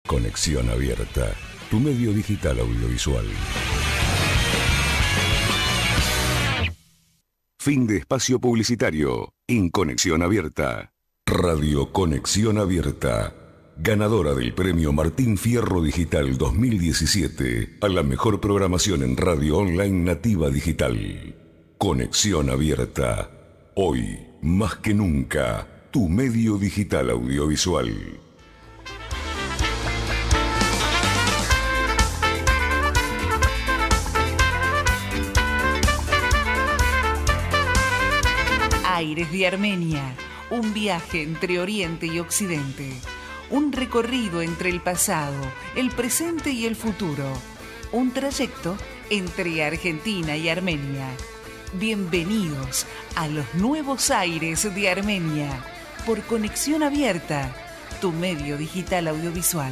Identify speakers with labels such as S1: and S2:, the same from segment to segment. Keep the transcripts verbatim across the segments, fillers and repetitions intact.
S1: Conexión Abierta, tu medio digital audiovisual. Fin de espacio publicitario. En Conexión Abierta. Radio Conexión Abierta. Ganadora del premio Martín Fierro Digital dos mil diecisiete a la mejor programación en radio online nativa digital. Conexión Abierta. Hoy, más que nunca, tu medio digital audiovisual.
S2: Aires de Armenia, un viaje entre Oriente y Occidente, un recorrido entre el pasado, el presente y el futuro, un trayecto entre Argentina y Armenia. Bienvenidos a los nuevos aires de Armenia, por Conexión Abierta, tu medio digital audiovisual.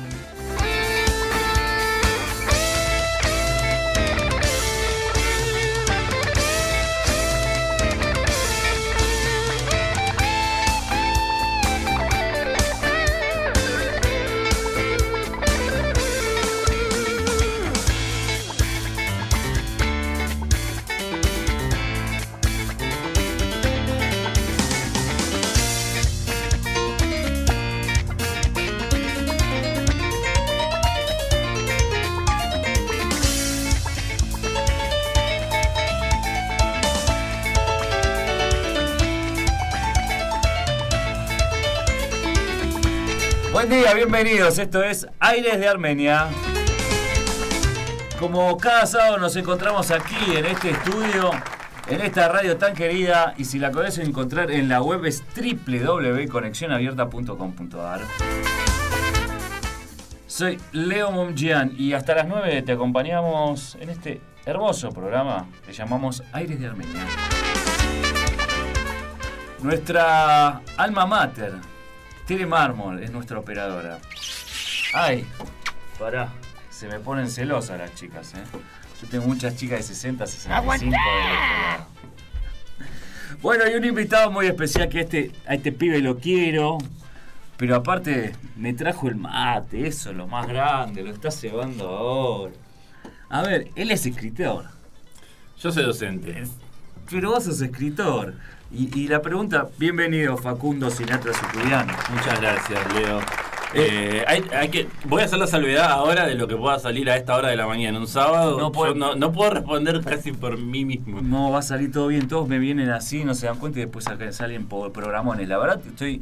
S3: Buen día, bienvenidos. Esto es Aires de Armenia. Como cada sábado nos encontramos aquí en este estudio, en esta radio tan querida, y si la querés encontrar en la web es doble u doble u doble u punto conexión abierta punto com punto a r. Soy Leo Momjian y hasta las nueve te acompañamos en este hermoso programa que llamamos Aires de Armenia. Nuestra alma mater, Tere Mármol, es nuestra operadora. Ay, pará, se me ponen celosas las chicas, ¿eh? Yo tengo muchas chicas de sesenta, sesenta y cinco del otro lado. Bueno, y un invitado muy especial que este, a este pibe lo quiero, pero aparte me trajo el mate, eso es lo más grande, lo está cebando ahora. A ver, él es escritor.
S4: Yo soy docente.
S3: Pero vos sos escritor. Y, y la pregunta, bienvenido Facundo Sinatra Sucuriano.
S4: Muchas gracias, Leo. Eh, hay, hay que, voy a hacer la salvedad ahora de lo que pueda salir a esta hora de la mañana. Un sábado
S3: no puedo,
S4: yo no, no puedo responder casi por mí mismo.
S3: No, va a salir todo bien. Todos me vienen así, no se dan cuenta y después acá salen por programones. La verdad estoy,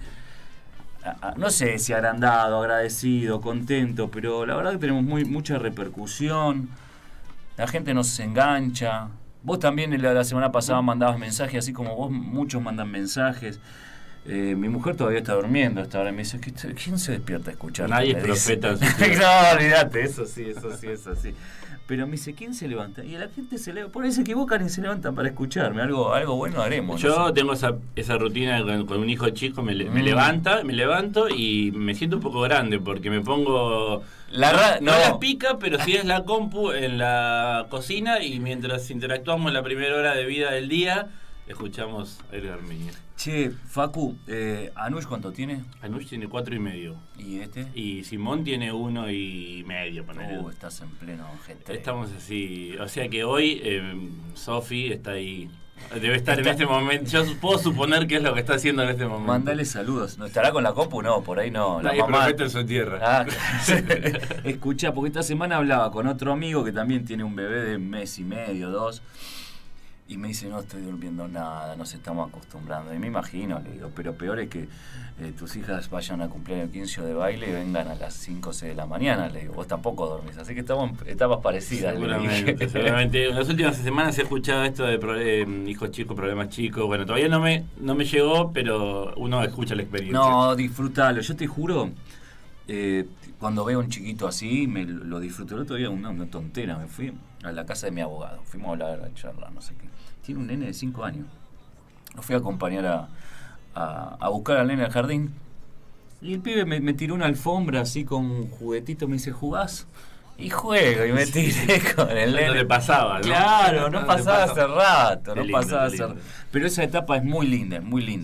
S3: no sé si agrandado, agradecido, contento, pero la verdad que tenemos muy, mucha repercusión. La gente nos engancha. Vos también la, la semana pasada mandabas mensajes, así como vos, muchos mandan mensajes. Eh, mi mujer todavía está durmiendo hasta ahora. Me dice, ¿quién se despierta a escuchar?
S4: Nadie es profeta.
S3: No, olvídate, eso sí, eso sí, eso sí. Pero me dice, ¿quién se levanta? Y la gente se levanta, por ahí se equivocan y se levantan para escucharme. Algo, algo bueno haremos.
S4: Yo
S3: no sé.
S4: tengo esa, esa rutina con, con un hijo chico, me, me
S3: mm.
S4: levanta, me levanto y me siento un poco grande porque me pongo...
S3: La ra-
S4: no,
S3: no.
S4: no la pica, pero sí es la compu en la cocina y mientras interactuamos la primera hora de vida del día, escuchamos Aires de Armenia.
S3: Che, Facu, eh, ¿Anush cuánto tiene?
S4: Anush tiene cuatro y medio.
S3: ¿Y este?
S4: Y Simón tiene uno y medio, ponele.
S3: Uh, estás en pleno G tres.
S4: Estamos así, o sea que hoy eh, Sofi está ahí, debe estar está... en este momento, yo puedo suponer que es lo que está haciendo en este momento.
S3: Mándale saludos. ¿No estará con la compu? No, por ahí no.
S4: Nadie
S3: la mamá...
S4: promete en su tierra.
S3: Ah, escuchá, porque esta semana hablaba con otro amigo que también tiene un bebé de mes y medio, dos. Y me dice, no estoy durmiendo nada, nos estamos acostumbrando. Y me imagino, le digo, pero peor es que eh, tus hijas vayan a cumpleaños quince de baile y vengan a las cinco o seis de la mañana. Le digo, vos tampoco dormís. Así que estamos en etapas parecidas.
S4: Seguramente, seguramente. En las últimas semanas he escuchado esto de eh, hijos chicos, problemas chicos. Bueno, todavía no me, no me llegó, pero uno escucha la experiencia.
S3: No, disfrútalo. Yo te juro, eh, cuando veo a un chiquito así, me lo disfruto. El otro día, una, una tontera, me fui a la casa de mi abogado. Fuimos a hablar, a charlar, no sé qué. Tiene un nene de cinco años. Lo fui a acompañar a, a, a buscar al nene al jardín. Y el pibe me, me tiró una alfombra así con un juguetito. Me dice, ¿jugás? Y juego. Y me tiré con el nene.
S4: No le pasaba, ¿no?
S3: Claro, no, no pasaba hace rato.
S4: Qué
S3: No
S4: lindo,
S3: pasaba
S4: hace
S3: rato. Pero esa etapa es muy linda, es muy linda.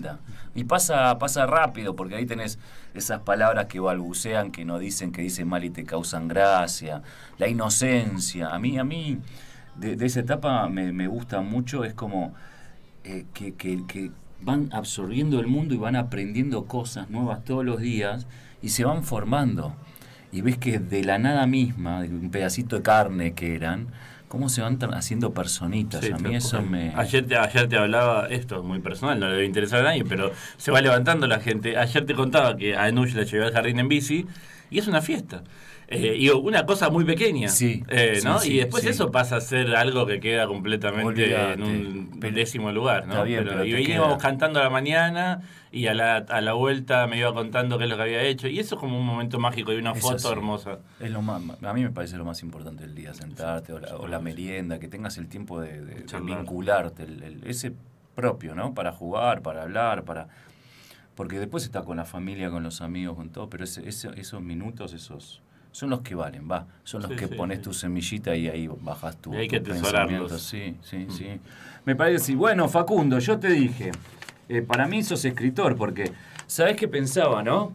S3: Y pasa, pasa rápido, porque ahí tenés esas palabras que balbucean, que no dicen, que dicen mal y te causan gracia. La inocencia. A mí, a mí, de, de esa etapa me, me gusta mucho, es como eh, que, que, que van absorbiendo el mundo y van aprendiendo cosas nuevas todos los días y se van formando. Y ves que de la nada misma, de un pedacito de carne que eran, cómo se van haciendo personitas. Sí, a mí eso me...
S4: Ayer te, ayer te hablaba, esto es muy personal, no le debe interesar a nadie, pero se va levantando la gente. Ayer te contaba que a Anush la llevé al jardín en bici y es una fiesta. Eh, y una cosa muy pequeña,
S3: sí,
S4: eh, ¿no?
S3: Sí,
S4: y después
S3: sí.
S4: eso pasa a ser algo que queda completamente
S3: Olvídate.
S4: En un décimo lugar, ¿no?
S3: Está bien,
S4: pero,
S3: pero
S4: y
S3: te
S4: veníamos
S3: queda.
S4: cantando a la mañana y a la, a la vuelta me iba contando qué es lo que había hecho. Y eso es como un momento mágico y una
S3: Es
S4: foto
S3: así.
S4: hermosa.
S3: Es lo más, a mí me parece lo más importante del día, sentarte, o la, o la merienda, que tengas el tiempo de, de, de vincularte, el, el, ese propio, ¿no? Para jugar, para hablar, para... Porque después está con la familia, con los amigos, con todo, pero ese, ese, esos minutos, esos... son los que valen, va. Son los sí, que sí, pones sí. tu semillita y ahí bajas tu,
S4: y hay
S3: tu
S4: que
S3: pensamiento. Sí, sí, mm. sí. Me parece, bueno, Facundo, yo te dije, eh, para mí sos escritor, porque, ¿sabés qué pensaba, no?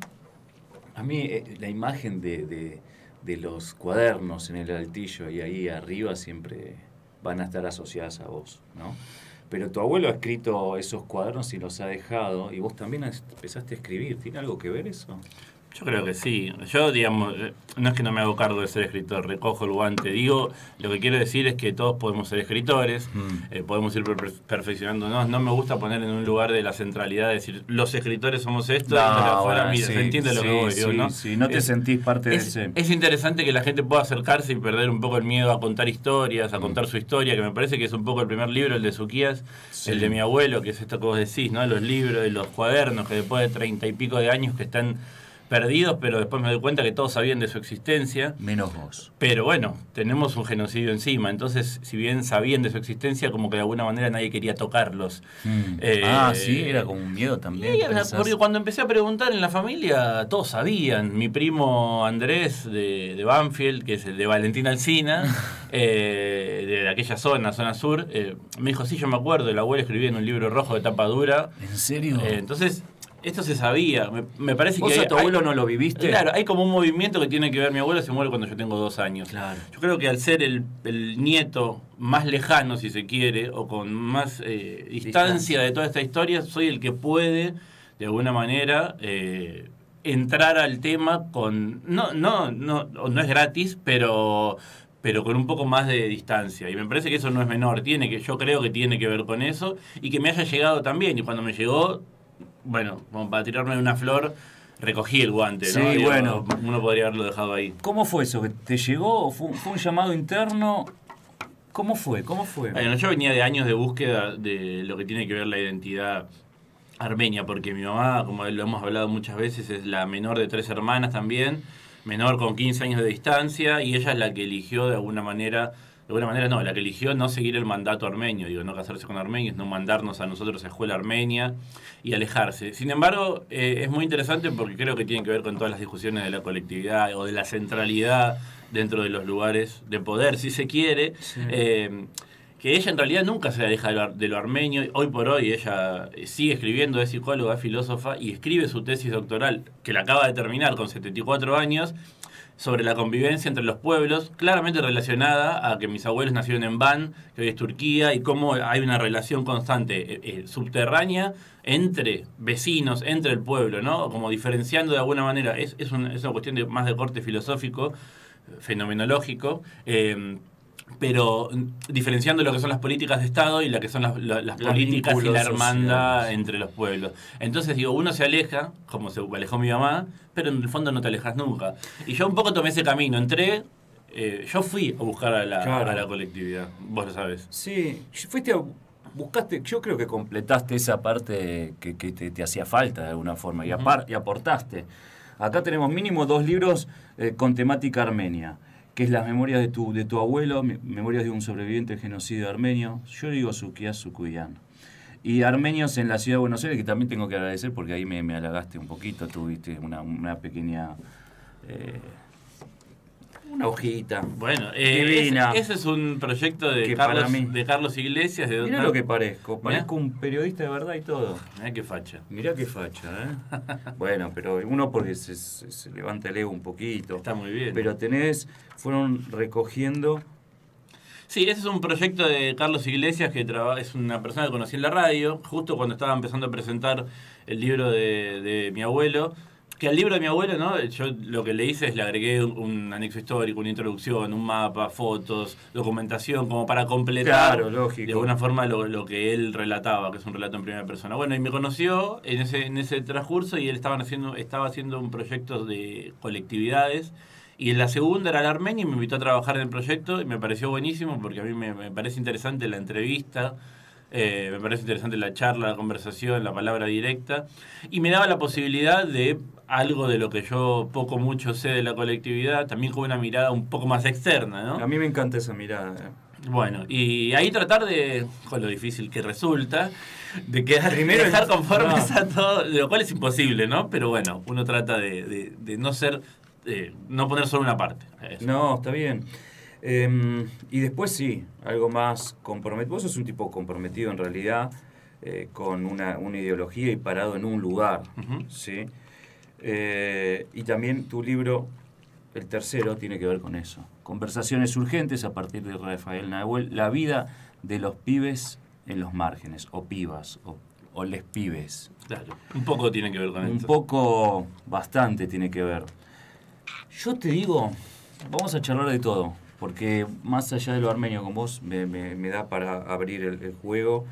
S3: A mí eh, la imagen de, de, de los cuadernos en el altillo y ahí arriba siempre van a estar asociadas a vos, ¿no? Pero tu abuelo ha escrito esos cuadernos y los ha dejado, y vos también empezaste a escribir. ¿Tiene algo que ver eso?
S4: Yo creo que sí. Yo, digamos, no es que no me hago cargo de ser escritor, recojo el guante. Digo, lo que quiero decir es que todos podemos ser escritores, mm. eh, podemos ir per perfeccionándonos. No me gusta poner en un lugar de la centralidad, de decir, los escritores somos esto,
S3: no,
S4: y de afuera,
S3: bueno,
S4: mira,
S3: sí,
S4: ¿se entiende
S3: sí,
S4: lo que voy?
S3: Sí,
S4: digo, ¿no?
S3: Sí, no te es, sentís parte
S4: es,
S3: de ese...
S4: Es interesante que la gente pueda acercarse y perder un poco el miedo a contar historias, a mm. contar su historia, que me parece que es un poco el primer libro, el de Suquías, sí. el de mi abuelo, que es esto que vos decís, ¿no? Los libros y los cuadernos, que después de treinta y pico de años que están... perdidos, pero después me doy cuenta que todos sabían de su existencia.
S3: Menos vos.
S4: Pero bueno, tenemos un genocidio encima, entonces si bien sabían de su existencia, como que de alguna manera nadie quería tocarlos.
S3: Mm. Eh, ah, sí, era como un miedo también.
S4: Y, porque cuando empecé a preguntar en la familia, todos sabían. Mi primo Andrés de, de Banfield, que es el de Valentín Alsina, eh, de aquella zona, zona sur, eh, me dijo, sí, yo me acuerdo, el abuelo escribía en un libro rojo de tapa dura.
S3: ¿En serio?
S4: Eh, entonces... Esto se sabía, me, me parece
S3: ¿Vos
S4: que...
S3: a tu abuelo no lo viviste?
S4: Claro, hay como un movimiento que tiene que ver, mi abuelo se muere cuando yo tengo dos años.
S3: Claro.
S4: Yo creo que al ser el, el nieto más lejano, si se quiere, o con más eh, distancia, distancia de toda esta historia, soy el que puede, de alguna manera, eh, entrar al tema con... No, no, no, no es gratis, pero... pero con un poco más de distancia. Y me parece que eso no es menor. Tiene que, yo creo que tiene que ver con eso, y que me haya llegado también. Y cuando me llegó... Bueno, como para tirarme una flor, recogí el guante, ¿no?
S3: Sí,
S4: Digo,
S3: bueno.
S4: Uno podría haberlo dejado ahí.
S3: ¿Cómo fue eso? ¿Te llegó? ¿Fue, fue un llamado interno? ¿Cómo fue? ¿Cómo fue?
S4: Bueno, yo venía de años de búsqueda de lo que tiene que ver la identidad armenia, porque mi mamá, como lo hemos hablado muchas veces, es la menor de tres hermanas también, menor con quince años de distancia, y ella es la que eligió de alguna manera... De alguna manera no, la que eligió no seguir el mandato armenio, digo, no casarse con armenios, no mandarnos a nosotros a escuela armenia y alejarse. Sin embargo, eh, es muy interesante porque creo que tiene que ver con todas las discusiones de la colectividad o de la centralidad dentro de los lugares de poder, si se quiere, sí. eh, que ella en realidad nunca se aleja de lo, de lo armenio. Hoy por hoy ella sigue escribiendo, es psicóloga, es filósofa y escribe su tesis doctoral, que la acaba de terminar con setenta y cuatro años, sobre la convivencia entre los pueblos, claramente relacionada a que mis abuelos nacieron en Van, que hoy es Turquía, y cómo hay una relación constante eh, eh, subterránea entre vecinos, entre el pueblo, ¿no? Como diferenciando de alguna manera, es, es, un, es una cuestión de, más de corte filosófico, fenomenológico, eh, pero diferenciando lo que son las políticas de Estado y lo que son las, las, las políticas y la hermandad sociales entre los pueblos. Entonces, digo, uno se aleja, como se alejó mi mamá, pero en el fondo no te alejas nunca. Y yo un poco tomé ese camino, entré, eh, yo fui a buscar a la, claro. a la colectividad, vos lo sabés.
S3: Sí, fuiste a... Buscaste, yo creo que completaste esa parte que, que te, te hacía falta de alguna forma, y, apar, y aportaste. Acá tenemos mínimo dos libros eh, con temática armenia, que es Las memorias de tu, de tu abuelo, Memorias de un sobreviviente del genocidio armenio. Yo digo Suquías Sucuyán. Y Armenios en la ciudad de Buenos Aires, que también tengo que agradecer porque ahí me, me halagaste un poquito, tuviste una, una pequeña... Eh, una hojita.
S4: Bueno, eh,
S3: divina.
S4: Ese, ese es un proyecto de
S3: Que
S4: Carlos,
S3: para mí-
S4: de Carlos Iglesias. De
S3: Mirá
S4: no-
S3: lo que parezco.
S4: Mirá.
S3: Parezco un periodista de verdad y todo.
S4: Mirá qué facha.
S3: Mirá qué facha, ¿eh? Bueno, pero uno porque se, se- se levanta el ego un poquito.
S4: Está muy bien.
S3: Pero tenés, fueron recogiendo...
S4: Sí, ese es un proyecto de Carlos Iglesias, que traba- es una persona que conocí en la radio, justo cuando estaba empezando a presentar el libro de, de mi abuelo. Que al libro de mi abuelo, ¿no? Yo lo que le hice es le agregué un, un anexo histórico, una introducción, un mapa, fotos, documentación, como para completar
S3: Claro, lógico.
S4: de alguna forma lo, lo que él relataba, que es un relato en primera persona. Bueno, y me conoció en ese, en ese transcurso y él estaba haciendo, estaba haciendo un proyecto de colectividades. Y en la segunda era la Armenia y me invitó a trabajar en el proyecto y me pareció buenísimo porque a mí me, me parece interesante la entrevista, eh, me parece interesante la charla, la conversación, la palabra directa y me daba la posibilidad de algo de lo que yo poco mucho sé de la colectividad, también con una mirada un poco más externa, ¿no?
S3: A mí me encanta esa mirada. ¿eh?
S4: Bueno, y ahí tratar de, con lo difícil que resulta, de quedar
S3: Primero
S4: dejar
S3: es-
S4: conformes
S3: no.
S4: a todo, lo cual es imposible, ¿no? Pero bueno, uno trata de, de, de no ser, eh, no poner solo una parte. Eso.
S3: No, está bien. Eh, y después sí, algo más comprometido. Vos sos un tipo comprometido en realidad, eh, con una, una ideología y parado en un lugar,
S4: Ujú.
S3: ¿sí? Eh, y también tu libro, el tercero, tiene que ver con eso. Conversaciones urgentes a partir de Rafael Nahuel, la vida de los pibes en los márgenes, o pibas, o, o les pibes.
S4: Claro, un poco tiene que ver con
S3: Un
S4: esto.
S3: poco, bastante tiene que ver. Yo te digo, vamos a charlar de todo, porque más allá de lo armenio con vos, me, me, me da para abrir el, el juego,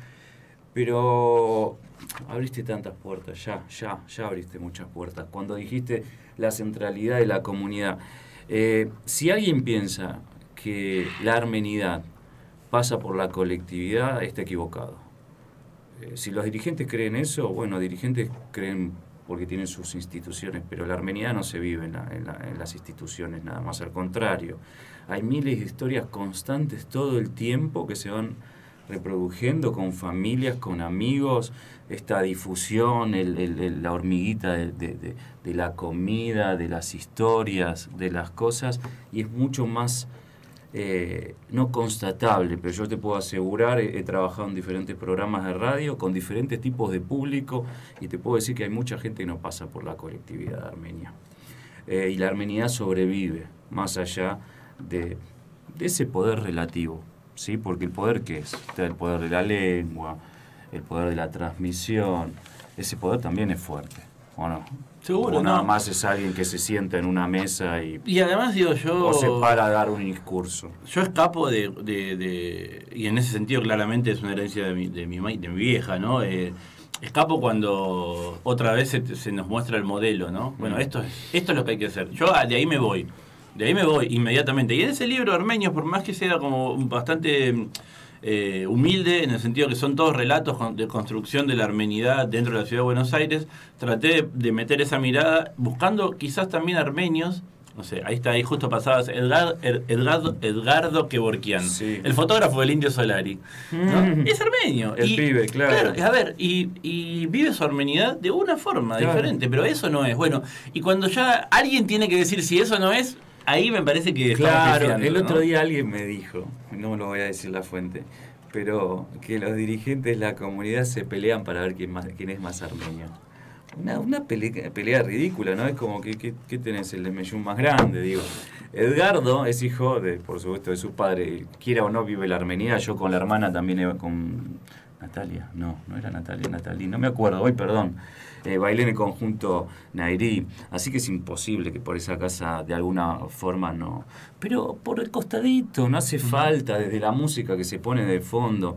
S3: pero abriste tantas puertas, ya, ya, ya abriste muchas puertas. Cuando dijiste la centralidad de la comunidad, eh, si alguien piensa que la armenidad pasa por la colectividad, está equivocado. Eh, si los dirigentes creen eso, bueno, dirigentes creen porque tienen sus instituciones, pero la armenidad no se vive en, la, en, la, en las instituciones, nada más al contrario. Hay miles de historias constantes todo el tiempo que se van reproduciendo con familias, con amigos, esta difusión, el, el, el, la hormiguita de, de, de, de la comida, de las historias, de las cosas, y es mucho más... Eh, no constatable, pero yo te puedo asegurar, he, he trabajado en diferentes programas de radio con diferentes tipos de público y te puedo decir que hay mucha gente que no pasa por la colectividad armenia. Eh, y la armenidad sobrevive más allá de, de ese poder relativo, ¿sí? Porque el poder, ¿qué es? Está el poder de la lengua, el poder de la transmisión, ese poder también es fuerte, ¿o no?
S4: Seguro,
S3: o nada
S4: no.
S3: más es alguien que se sienta en una mesa y...
S4: Y además digo yo...
S3: o se para a dar un discurso.
S4: Yo escapo de, de, de... Y en ese sentido claramente es una herencia de mi, de mi, ma- de mi vieja, ¿no? Eh, escapo cuando otra vez se, se nos muestra el modelo, ¿no? Bueno, esto es, esto es lo que hay que hacer. Yo ah, de ahí me voy. De ahí me voy inmediatamente. Y en ese libro Armenios, por más que sea como bastante... Eh, humilde, en el sentido que son todos relatos con- de construcción de la armenidad dentro de la ciudad de Buenos Aires, traté de, de meter esa mirada, buscando quizás también armenios, no sé, ahí está, ahí justo pasabas, Edgar, Ed- Edgardo, Edgardo Kevorkian,
S3: Sí.
S4: el fotógrafo del Indio Solari, ¿no?
S3: Mm.
S4: Es armenio.
S3: El pibe, claro.
S4: A ver, y, y vive su armenidad de una forma
S3: Claro.
S4: diferente, pero eso no es. Bueno, y cuando ya alguien tiene que decir si eso no es, ahí me parece que estamos
S3: Claro,
S4: pifiando,
S3: el otro
S4: ¿no?
S3: día alguien me dijo, no lo voy a decir la fuente, pero que los dirigentes de la comunidad se pelean para ver quién, más, quién es más armenio. Una, una pelea, pelea ridícula, ¿no? Es como que, que, que tenés el Meyún más grande, digo. Edgardo es hijo, de, por supuesto, de su padre, quiera o no vive la armenidad, yo con la hermana también, iba con Natalia, no, no era Natalia, Natalia, no me acuerdo, hoy perdón. Eh, bailé en el conjunto Nairí, así que es imposible que por esa casa de alguna forma no. Pero por el costadito, no hace falta, desde la música que se pone de fondo.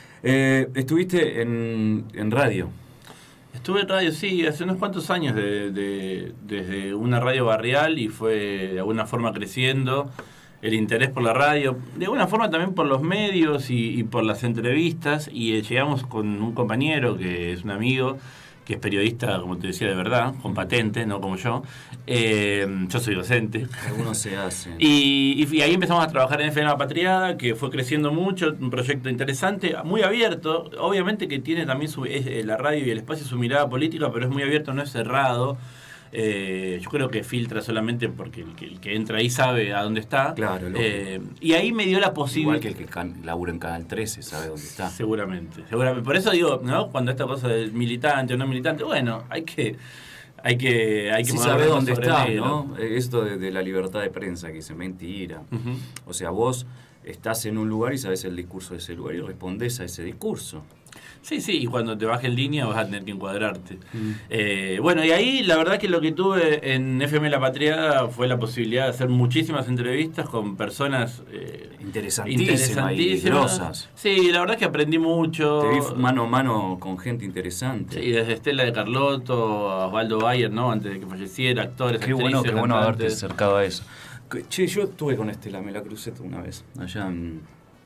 S3: Eh, estuviste en, en radio.
S4: Estuve en radio, sí, hace unos cuantos años, de, de- desde una radio barrial y fue de alguna forma creciendo el interés por la radio, de alguna forma también por los medios y, y por las entrevistas, y eh, llegamos con un compañero que es un amigo, que es periodista, como te decía, de verdad, con patente, no como yo. Eh, yo soy docente.
S3: Algunos se hacen.
S4: Y, y ahí empezamos a trabajar en F N La Patriada, que fue creciendo mucho, un proyecto interesante, muy abierto, obviamente que tiene también su, es, la radio y el espacio su mirada política, pero es muy abierto, no es cerrado. Eh, yo creo que filtra solamente porque el que, el que entra ahí sabe a dónde está.
S5: Claro,
S4: eh, y ahí me dio la posibilidad.
S5: Igual que el que can, labura en Canal trece sabe dónde está.
S4: Seguramente, seguramente. Por eso digo, ¿no? Cuando esta cosa del militante o no militante, bueno, hay que... Hay que, hay que
S5: sí sabe dónde está, ¿no? Esto de, de la libertad de prensa, que es mentira. Uh-huh. O sea, vos estás en un lugar y sabes el discurso de ese lugar y respondés a ese discurso.
S4: Sí, sí, y cuando te baje en línea vas a tener que encuadrarte. Mm. Eh, bueno, y ahí la verdad que lo que tuve en F M La Patriada fue la posibilidad de hacer muchísimas entrevistas con personas eh,
S5: interesantísimas,
S4: interesantísimas. Sí, la verdad que aprendí mucho.
S5: Te vi mano a mano con gente interesante.
S4: Sí, desde Estela de Carlotto a Osvaldo Bayer, ¿no? Antes de que falleciera, actores,
S5: qué
S4: actrices,
S5: bueno, qué bueno
S4: cantantes.
S5: haberte acercado a eso. Che, yo estuve con Estela, me la crucé una vez, allá en...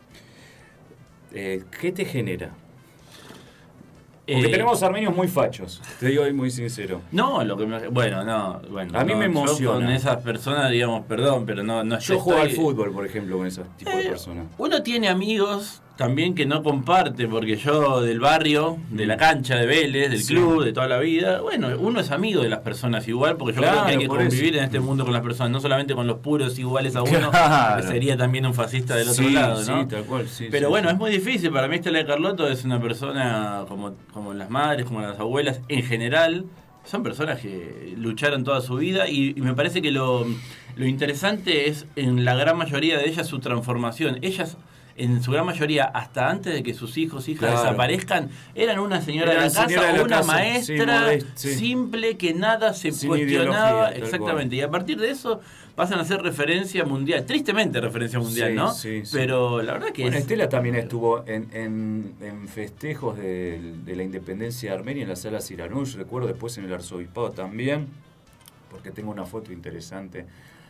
S5: Eh, ¿Qué te genera? Porque eh, tenemos armenios muy fachos, te digo ahí muy sincero.
S4: No, lo que me, bueno, no, bueno.
S5: A mí
S4: no,
S5: me emociona.
S4: Yo con esas personas, digamos, perdón, pero no, no.
S5: Yo juego al fútbol, por ejemplo, con ese tipo eh, de personas.
S4: Uno tiene amigos también que no comparte, porque yo del barrio, de la cancha de Vélez, del sí. club, de toda la vida, bueno, uno es amigo de las personas igual, porque yo claro, creo que hay que convivir eso. En este mundo con las personas, no solamente con los puros iguales a uno, claro. que sería también un fascista del otro
S5: sí,
S4: lado, ¿no?
S5: Sí, tal cual, sí.
S4: Pero
S5: sí,
S4: bueno,
S5: sí.
S4: es muy difícil, para mí Estela de Carlotto es una persona como, como las madres, como las abuelas, en general, son personas que lucharon toda su vida y, y me parece que lo, lo interesante es, en la gran mayoría de ellas, su transformación. Ellas... en su gran mayoría, hasta antes de que sus hijos, hijas claro. desaparezcan, eran una señora Era de la casa, de la una casa, maestra sí, sí. simple, que nada se Sin cuestionaba. Exactamente. Y a partir de eso pasan a ser referencia mundial. Tristemente referencia mundial,
S5: sí,
S4: ¿no?
S5: Sí, sí.
S4: Pero la verdad que
S5: bueno,
S4: es...
S5: Estela también estuvo en, en, en festejos de, de la independencia de Armenia en la sala Siranush, recuerdo, después en el arzobispado también, porque tengo una foto interesante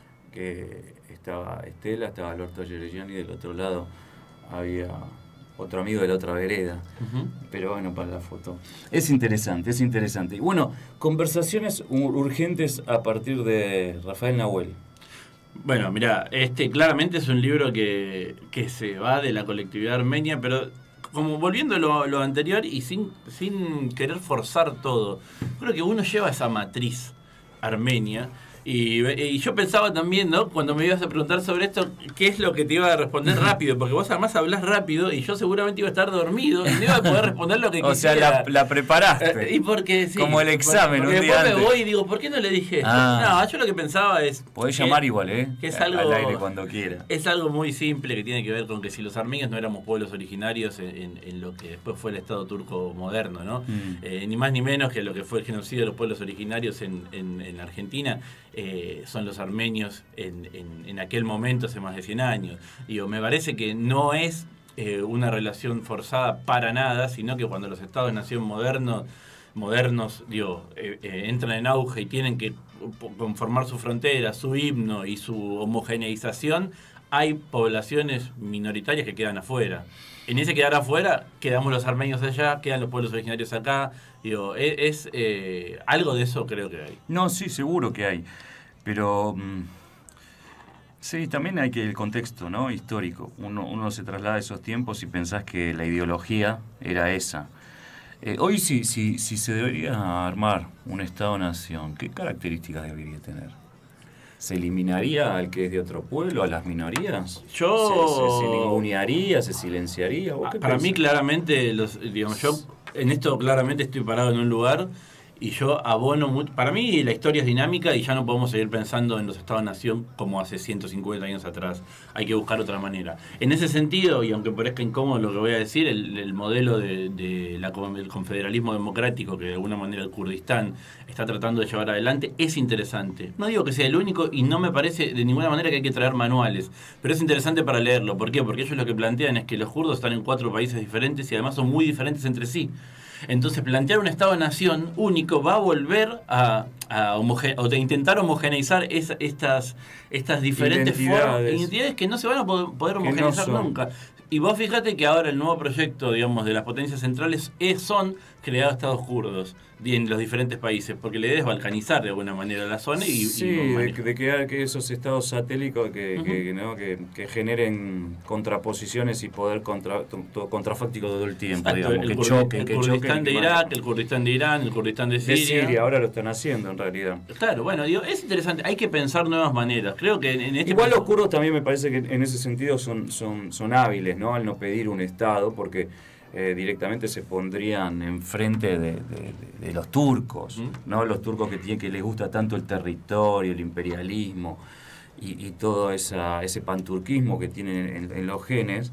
S5: que estaba Estela, estaba Alberto Yerellani del otro lado. Había otro amigo de la otra vereda, uh-huh. pero bueno, para la foto. Es interesante, es interesante. Y bueno, conversaciones urgentes a partir de Rafael Nahuel.
S4: Bueno, mira, este claramente es un libro que, que se va de la colectividad armenia, pero como volviendo a lo, lo anterior y sin, sin querer forzar todo, creo que uno lleva esa matriz armenia. Y, y yo pensaba también, ¿no? Cuando me ibas a preguntar sobre esto, ¿qué es lo que te iba a responder rápido? Porque vos además hablás rápido y yo seguramente iba a estar dormido y no iba a poder responder lo que
S5: o
S4: quisiera.
S5: O sea, la, la preparaste.
S4: Eh, y porque, sí,
S5: como el examen,
S4: porque, porque
S5: un día
S4: después
S5: antes.
S4: me voy y digo, ¿por qué no le dije esto?
S5: Ah.
S4: No, yo lo que pensaba es...
S5: Podés llamar igual, ¿eh?
S4: Que es algo,
S5: al aire cuando quiera.
S4: Es algo muy simple que tiene que ver con que si los armenios no éramos pueblos originarios en, en, en lo que después fue el Estado turco moderno, ¿no? Mm. Eh, ni más ni menos que lo que fue el genocidio de los pueblos originarios en, en, en Argentina, eh, son los armenios en, en, en aquel momento, hace más de cien años. Digo, me parece que no es eh, una relación forzada para nada, sino que cuando los estados-nación modernos, modernos digo, eh, eh, entran en auge y tienen que conformar su frontera, su himno y su homogeneización, hay poblaciones minoritarias que quedan afuera. En ese quedar afuera, quedamos los armenios allá, quedan los pueblos originarios acá. Digo, es, es eh, algo de eso creo que hay.
S5: No, sí, seguro que hay. Pero mmm, sí, también hay que el contexto, ¿no? Histórico. Uno, uno se traslada a esos tiempos y pensás que la ideología era esa. Eh, hoy sí, sí, sí se debería armar un Estado-nación. ¿Qué características debería tener? ¿Se eliminaría al que es de otro pueblo, a las minorías?
S4: Yo...
S5: ¿Se, se, se ningunearía, se silenciaría? ¿Vos qué
S4: Para
S5: pensás?
S4: mí claramente, los, digamos, yo en esto claramente estoy parado en un lugar y yo abono mucho. Para mí la historia es dinámica y ya no podemos seguir pensando en los Estados-nación como hace ciento cincuenta años atrás. Hay que buscar otra manera. En ese sentido, y aunque parezca incómodo lo que voy a decir, el, el modelo de, de la, del confederalismo democrático que de alguna manera el Kurdistán está tratando de llevar adelante es interesante. No digo que sea el único y no me parece de ninguna manera que hay que traer manuales, pero es interesante para leerlo. ¿Por qué? Porque ellos lo que plantean es que los kurdos están en cuatro países diferentes y además son muy diferentes entre sí. Entonces plantear un Estado-nación único va a volver a, a homogene- o de intentar homogeneizar es, estas, estas diferentes
S5: identidades.
S4: formas, identidades que no se van a poder, poder homogeneizar
S5: no
S4: nunca. Y vos fíjate que ahora el nuevo proyecto, digamos, de las potencias centrales es, son creado estados kurdos en los diferentes países, porque la idea es balcanizar de alguna manera la zona y...
S5: Sí,
S4: y
S5: de, de crear que esos estados satélicos que, uh-huh. que, ¿no? que, que generen contraposiciones y poder contra, to, contrafáctico todo el tiempo,
S4: Exacto,
S5: digamos,
S4: el
S5: que choquen,
S4: el
S5: que
S4: Kurdistán
S5: choquen,
S4: de
S5: que
S4: Irak, el Kurdistán de Irán, el Kurdistán de Siria.
S5: De Siria, ahora lo están haciendo en realidad.
S4: Claro, bueno, digo, es interesante, hay que pensar nuevas maneras. Creo que en este
S5: Igual
S4: caso...
S5: los kurdos también me parece que en ese sentido son, son, son hábiles, ¿no? Al no pedir un estado, porque eh, directamente se pondrían enfrente de, de, de los turcos, ¿no? Los turcos que tienen, que les gusta tanto el territorio, el imperialismo y, y todo esa, ese panturquismo que tienen en, en los genes,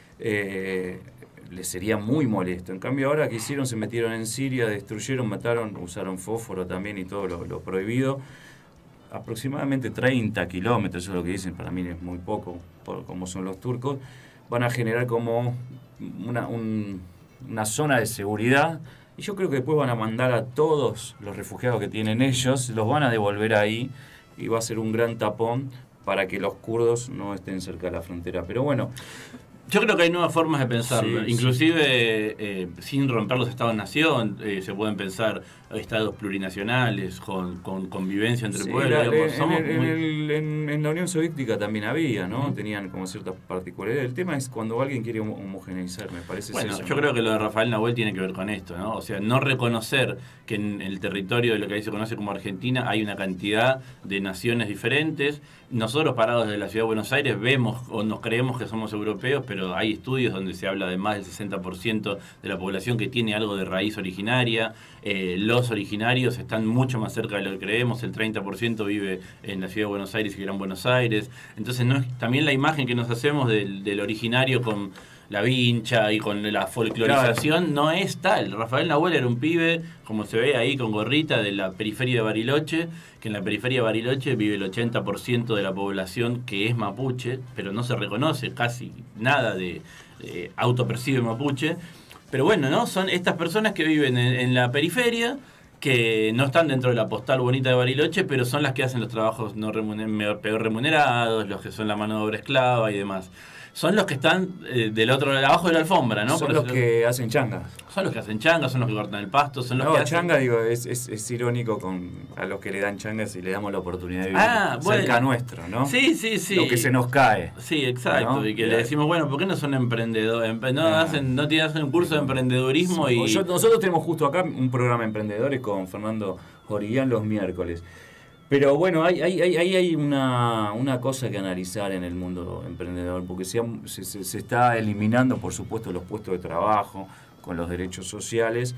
S5: eh, les sería muy molesto. En cambio ahora que hicieron, se metieron en Siria, destruyeron, mataron, usaron fósforo también y todo lo, lo prohibido. Aproximadamente treinta kilómetros, eso es lo que dicen, para mí es muy poco, por como son los turcos, van a generar como una, un, una zona de seguridad, y yo creo que después van a mandar a todos los refugiados que tienen ellos, los van a devolver ahí, y va a ser un gran tapón para que los kurdos no estén cerca de la frontera. Pero bueno...
S4: Yo creo que hay nuevas formas de pensarlo,
S5: sí,
S4: inclusive sí. Eh, sin romper los estados-nación, eh, se pueden pensar estados plurinacionales, con, con convivencia entre
S5: sí,
S4: pueblos.
S5: La,
S4: digamos,
S5: en,
S4: somos
S5: el,
S4: muy...
S5: en, el, en, en la Unión Soviética también había, ¿no?
S4: Uh-huh.
S5: Tenían como ciertas particularidades. El tema es cuando alguien quiere homogeneizar, me parece.
S4: Bueno,
S5: eso,
S4: yo
S5: ¿no?
S4: creo que lo de Rafael Nahuel tiene que ver con esto, ¿no? O sea, no reconocer que en el territorio de lo que ahí se conoce como Argentina hay una cantidad de naciones diferentes. Nosotros, parados desde la Ciudad de Buenos Aires, vemos o nos creemos que somos europeos, pero hay estudios donde se habla de más del sesenta por ciento de la población que tiene algo de raíz originaria. Eh, los originarios están mucho más cerca de lo que creemos, el treinta por ciento vive en la Ciudad de Buenos Aires y Gran Buenos Aires. Entonces, no es, también la imagen que nos hacemos del, del originario con la vincha y con la folclorización, claro, no es tal. Rafael Nahuel era un pibe, como se ve ahí con gorrita, de la periferia de Bariloche, que en la periferia de Bariloche vive el ochenta por ciento de la población que es mapuche, pero no se reconoce casi nada de, de autopercibe mapuche. Pero bueno, ¿no? Son estas personas que viven en, en la periferia, que no están dentro de la postal bonita de Bariloche, pero son las que hacen los trabajos no remuner- peor remunerados, los que son la mano de obra esclava y demás. Son los que están eh, del otro lado, abajo de la alfombra, ¿no?
S5: Son
S4: Por
S5: los
S4: eso,
S5: que hacen changas.
S4: Son los que hacen changas, son los que cortan el pasto, son los
S5: no,
S4: que hacen...
S5: changa, digo, es, es, es irónico con a los que le dan changas y le damos la oportunidad de vivir
S4: ah,
S5: cerca
S4: bueno.
S5: nuestro, ¿no?
S4: Sí, sí, sí.
S5: Lo que se nos cae.
S4: Sí, exacto.
S5: ¿No?
S4: Y que le decimos, bueno, ¿por qué no son emprendedores? No,
S5: ah.
S4: hacen, no tienen, hacen un curso de emprendedurismo
S5: sí,
S4: y...
S5: Yo, nosotros tenemos justo acá un programa de emprendedores con Fernando Jorillán los miércoles. Pero bueno, hay, hay, hay, hay una, una cosa que analizar en el mundo emprendedor, porque se, se, se está eliminando, por supuesto, los puestos de trabajo con los derechos sociales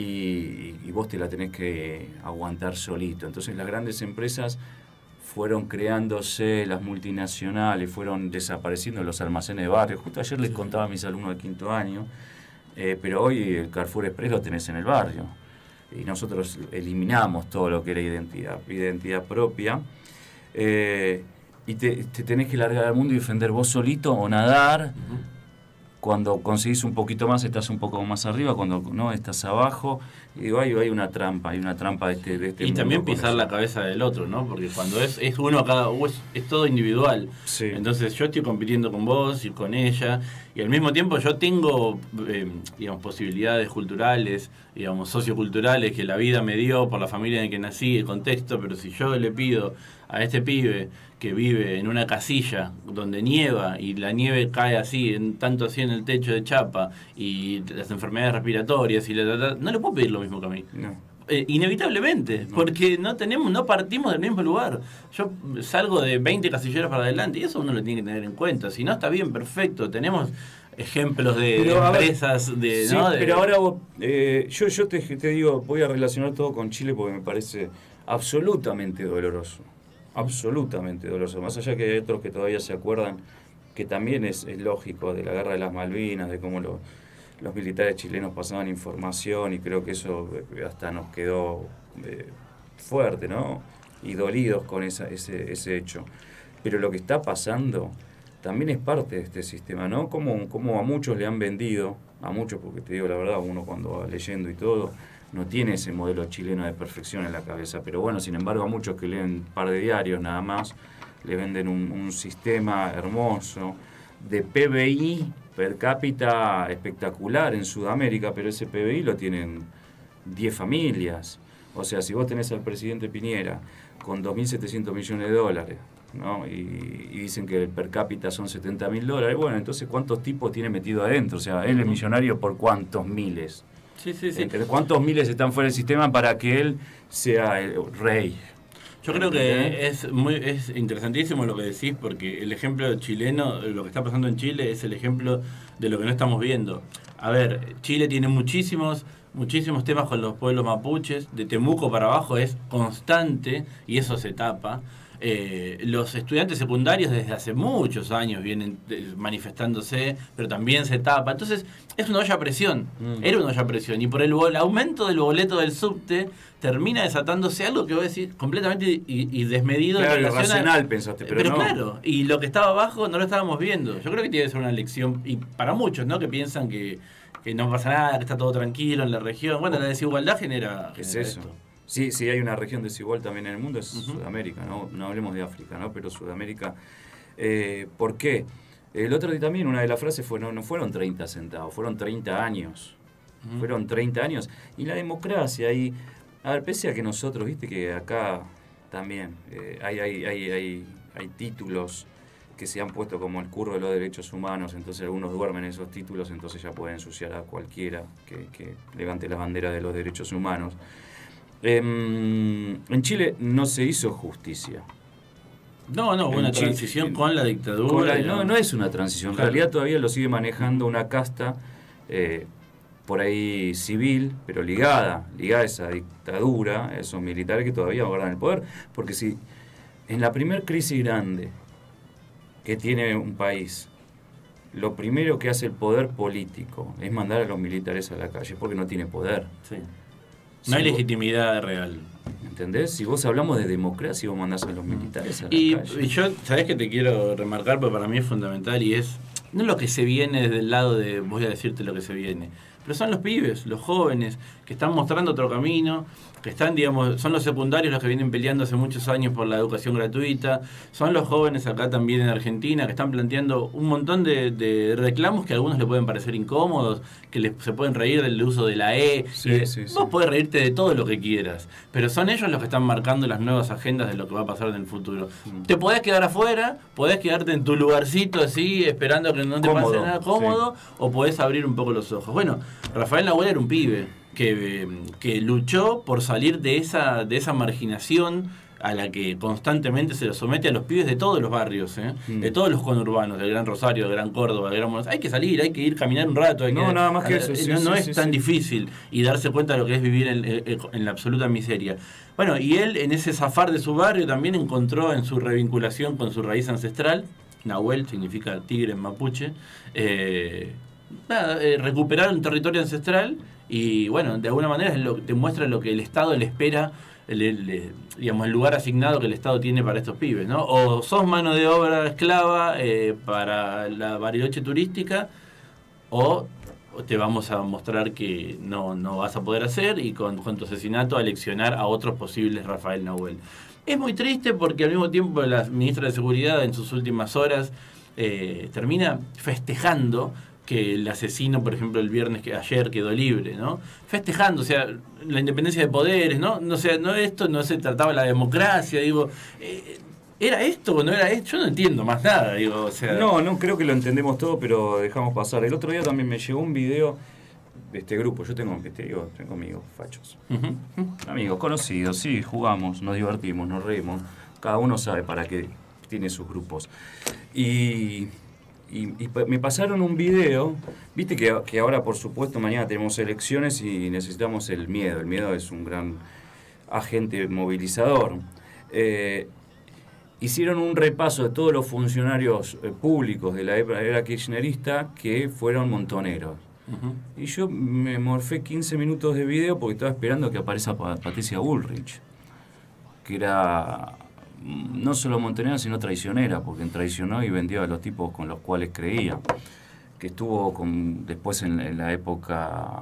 S5: y, y vos te la tenés que aguantar solito. Entonces las grandes empresas fueron creándose, las multinacionales, fueron desapareciendo los almacenes de barrio. Justo ayer les contaba a mis alumnos de quinto año, eh, pero hoy el Carrefour Express lo tenés en el barrio. Y nosotros eliminamos todo lo que era identidad, identidad propia, eh, y te, te tenés que largar al mundo y defender vos solito o nadar. Uh-huh. Cuando conseguís un poquito más estás un poco más arriba, cuando no estás abajo. Y digo, hay, hay una trampa, hay una trampa de este, de este
S4: y
S5: mundo. Y
S4: también pisar la cabeza del otro, ¿no? Porque cuando es, es uno a cada uno, es, es todo individual.
S5: Sí.
S4: Entonces yo estoy compitiendo con vos y con ella, y al mismo tiempo yo tengo, eh, digamos, posibilidades culturales, digamos, socioculturales que la vida me dio por la familia en la que nací, el contexto, pero si yo le pido a este pibe que vive en una casilla donde nieva y la nieve cae así, en, tanto así en el techo de chapa, y las enfermedades respiratorias, y la, la, la, no le puedo pedir lo mismo que a mí.
S5: No.
S4: Eh, inevitablemente, no. Porque no tenemos, no partimos del mismo lugar. Yo salgo de veinte casilleros para adelante y eso uno lo tiene que tener en cuenta. Si no, está bien, perfecto. Tenemos ejemplos de, de empresas de,
S5: sí,
S4: ¿no? de...
S5: Pero ahora vos, eh, yo, yo te, te digo, voy a relacionar todo con Chile porque me parece absolutamente doloroso. Absolutamente doloroso. Más allá que hay otros que todavía se acuerdan, que también es, es lógico, de la guerra de las Malvinas, de cómo lo, los militares chilenos pasaban información, y creo que eso hasta nos quedó eh, fuerte, ¿no? Y dolidos con esa, ese, ese hecho. Pero lo que está pasando también es parte de este sistema, ¿no? Como, como a muchos le han vendido, a muchos, porque te digo la verdad, uno cuando va leyendo y todo, no tiene ese modelo chileno de perfección en la cabeza, pero bueno, sin embargo a muchos que leen un par de diarios nada más, le venden un, un sistema hermoso de P B I per cápita espectacular en Sudamérica, pero ese P B I lo tienen diez familias. O sea, si vos tenés al presidente Piñera con dos mil setecientos millones de dólares, ¿no? Y, y dicen que el per cápita son setenta mil dólares, bueno, entonces ¿cuántos tipos tiene metido adentro? O sea, él es millonario por ¿cuántos miles?
S4: Sí, sí, sí.
S5: Entre ¿cuántos miles están fuera del sistema para que él sea el rey?
S4: Yo creo que es muy es interesantísimo lo que decís, porque el ejemplo chileno, lo que está pasando en Chile, es el ejemplo de lo que no estamos viendo. A ver, Chile tiene muchísimos, muchísimos temas con los pueblos mapuches, de Temuco para abajo es constante, y eso se tapa. Eh, los estudiantes secundarios desde hace muchos años vienen eh, manifestándose, pero también se tapa. Entonces, es una olla a presión. Mm. Era una olla a presión. Y por el, el aumento del boleto del subte, termina desatándose algo que voy a decir completamente y, y desmedido.
S5: Claro, irracional pensaste, pero,
S4: pero
S5: no.
S4: claro, y lo que estaba abajo no lo estábamos viendo. Yo creo que tiene que ser una lección, y para muchos, ¿no? Que piensan que, que no pasa nada, que está todo tranquilo en la región. Bueno, la desigualdad genera,
S5: ¿Qué es
S4: genera
S5: eso?
S4: esto.
S5: Sí, sí, hay una región desigual también en el mundo, es
S4: Uh-huh.
S5: Sudamérica, ¿no? No hablemos de África, ¿no? Pero Sudamérica. Eh, ¿Por qué? El otro día también, una de las frases fue, no, no fueron treinta centavos, fueron treinta años. Uh-huh. Fueron treinta años. Y la democracia, y a ver, pese a que nosotros, viste que acá también eh, hay, hay, hay, hay, hay títulos que se han puesto como el curro de los derechos humanos, entonces algunos duermen en esos títulos, entonces ya pueden ensuciar a cualquiera que, que levante la bandera de los derechos humanos. Eh, en Chile no se hizo justicia.
S4: No, no, hubo una
S5: Chile,
S4: transición con la dictadura.
S5: Con la, no, no es una transición.
S4: Claro.
S5: En realidad todavía lo sigue manejando una casta eh, por ahí civil, pero ligada, ligada a esa dictadura, a esos militares que todavía guardan el poder. Porque si en la primer crisis grande que tiene un país, lo primero que hace el poder político es mandar a los militares a la calle, porque no tiene poder.
S4: Sí. No hay legitimidad real.
S5: ¿Entendés? Si vos hablamos de democracia, vos mandás a los militares a la
S4: y,
S5: calle.
S4: Y yo, ¿sabés qué te quiero remarcar? Porque para mí es fundamental y es no lo que se viene desde el lado de, voy a decirte lo que se viene, pero son los pibes, los jóvenes, que están mostrando otro camino, que están, digamos, son los secundarios los que vienen peleando hace muchos años por la educación gratuita, son los jóvenes acá también en Argentina que están planteando un montón de, de reclamos que a algunos le pueden parecer incómodos, que les, se pueden reír del uso de la E,
S5: sí,
S4: y
S5: sí, sí.
S4: Vos podés reírte de todo lo que quieras, pero son ellos los que están marcando las nuevas agendas de lo que va a pasar en el futuro. Mm. Te podés quedar afuera, podés quedarte en tu lugarcito así, esperando que no te
S5: cómodo,
S4: pase nada cómodo,
S5: sí.
S4: O podés abrir un poco los ojos. Bueno, Rafael Nahuel era un pibe que, que luchó por salir de esa, de esa marginación a la que constantemente se lo somete a los pibes de todos los barrios, ¿eh? Mm. De todos los conurbanos, del Gran Rosario, del Gran Córdoba, del Gran Buenos Aires. Hay que salir, hay que ir caminar un rato. Hay
S5: no,
S4: que,
S5: nada más que eso. Sí,
S4: no
S5: sí,
S4: no
S5: sí,
S4: es
S5: sí,
S4: tan
S5: sí.
S4: difícil y darse cuenta de lo que es vivir en, en, en la absoluta miseria. Bueno, y él en ese zafar de su barrio también encontró en su revinculación con su raíz ancestral, Nahuel significa tigre en mapuche, eh, nada, eh, recuperar un territorio ancestral y bueno, de alguna manera es lo, demuestra lo que el Estado le espera, el, el, digamos, el lugar asignado que el Estado tiene para estos pibes, ¿no? O sos mano de obra esclava eh, para la Bariloche turística, o te vamos a mostrar que no, no vas a poder hacer y con, con tu asesinato aleccionar a otros posibles Rafael Nahuel. Es muy triste porque al mismo tiempo la ministra de Seguridad en sus últimas horas eh, termina festejando que el asesino, por ejemplo, el viernes que ayer quedó libre, ¿no? Festejando, o sea, la independencia de poderes, ¿no? No, o sea, no esto, no se trataba de la democracia, digo, eh, ¿era esto o no era esto? Yo no entiendo más nada, digo, o sea...
S5: No, no creo que lo entendemos todo, pero dejamos pasar. El otro día también me llegó un video de este grupo, yo tengo, te digo, tengo amigos fachos. Uh-huh. Amigos, conocidos, sí, jugamos, nos divertimos, nos reímos, cada uno sabe para qué tiene sus grupos. Y... Y, y me pasaron un video, viste que, que ahora por supuesto mañana tenemos elecciones y necesitamos el miedo, el miedo es un gran agente movilizador. Eh, hicieron un repaso de todos los funcionarios eh, públicos de la era kirchnerista que fueron montoneros. Uh-huh. Y yo me morfé quince minutos de video porque estaba esperando que aparezca Patricia Bullrich, que era... no solo montonera, sino traicionera, porque traicionó y vendió a los tipos con los cuales creía, que estuvo con, después en, en la época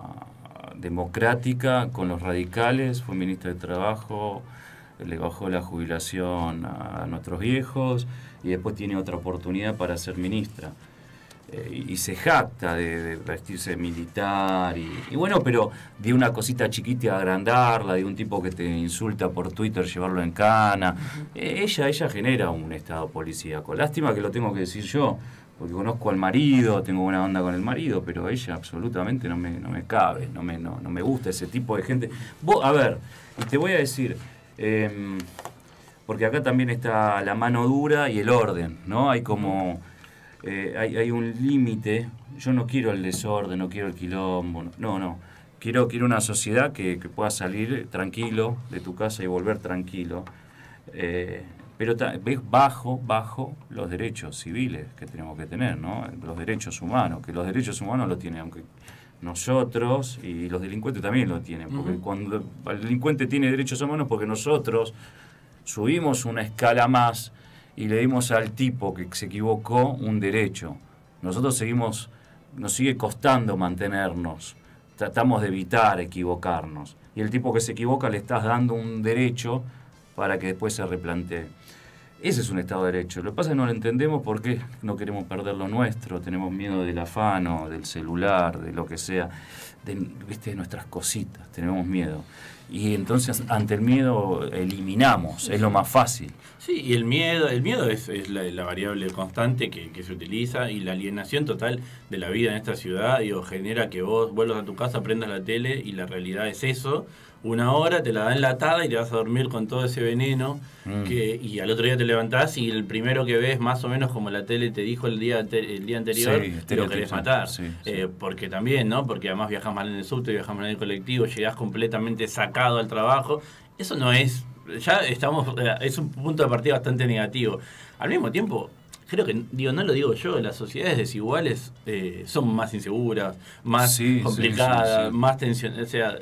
S5: democrática con los radicales, fue ministra de Trabajo, le bajó la jubilación a nuestros viejos y después tiene otra oportunidad para ser ministra. eh, y, y se jacta de, de vestirse militar y, y bueno, pero de una cosita chiquita agrandarla, de un tipo que te insulta por Twitter llevarlo en cana. Eh, ella, ella genera un estado policíaco. Lástima que lo tengo que decir yo, porque conozco al marido, tengo buena onda con el marido, pero ella absolutamente no me, no me cabe, no me, no, no me gusta ese tipo de gente. Vos, a ver, y te voy a decir, eh, porque acá también está la mano dura y el orden, ¿no? Hay como, eh, hay, hay un límite. Yo no quiero el desorden, no quiero el quilombo, no, no. Quiero, quiero una sociedad que, que pueda salir tranquilo de tu casa y volver tranquilo. Eh, pero ves bajo, bajo los derechos civiles que tenemos que tener, ¿no? Los derechos humanos, que los derechos humanos los tienen, aunque nosotros y los delincuentes también lo tienen, porque uh-huh. cuando el delincuente tiene derechos humanos porque nosotros subimos una escala más y le dimos al tipo que se equivocó un derecho. Nosotros seguimos, nos sigue costando mantenernos, tratamos de evitar equivocarnos, y el tipo que se equivoca le estás dando un derecho para que después se replantee. Ese es un Estado de Derecho. Lo que pasa es que no lo entendemos porque no queremos perder lo nuestro, tenemos miedo del afano, del celular, de lo que sea, de, ¿viste? de nuestras cositas, tenemos miedo. Y entonces ante el miedo eliminamos, es lo más fácil.
S4: Sí, y el miedo, el miedo es, es la, la variable constante que, que se utiliza, y la alienación total de la vida en esta ciudad, digo, genera que vos vuelvas a tu casa, prendas la tele y la realidad es eso. Una hora te la da enlatada y te vas a dormir con todo ese veneno, mm. que, y al otro día te levantás y el primero que ves, más o menos como la tele te dijo el día el día anterior, sí, te lo querés matar. Sí, sí. Eh, porque también, ¿no? Porque además viajas mal en el subte, viajas mal en el colectivo, llegás completamente sacado al trabajo. Eso no es, ya estamos, es un punto de partida bastante negativo. Al mismo tiempo, creo que, digo, no lo digo yo, las sociedades desiguales eh, son más inseguras, más sí, complicadas, sí, sí, sí. más tensión. O sea,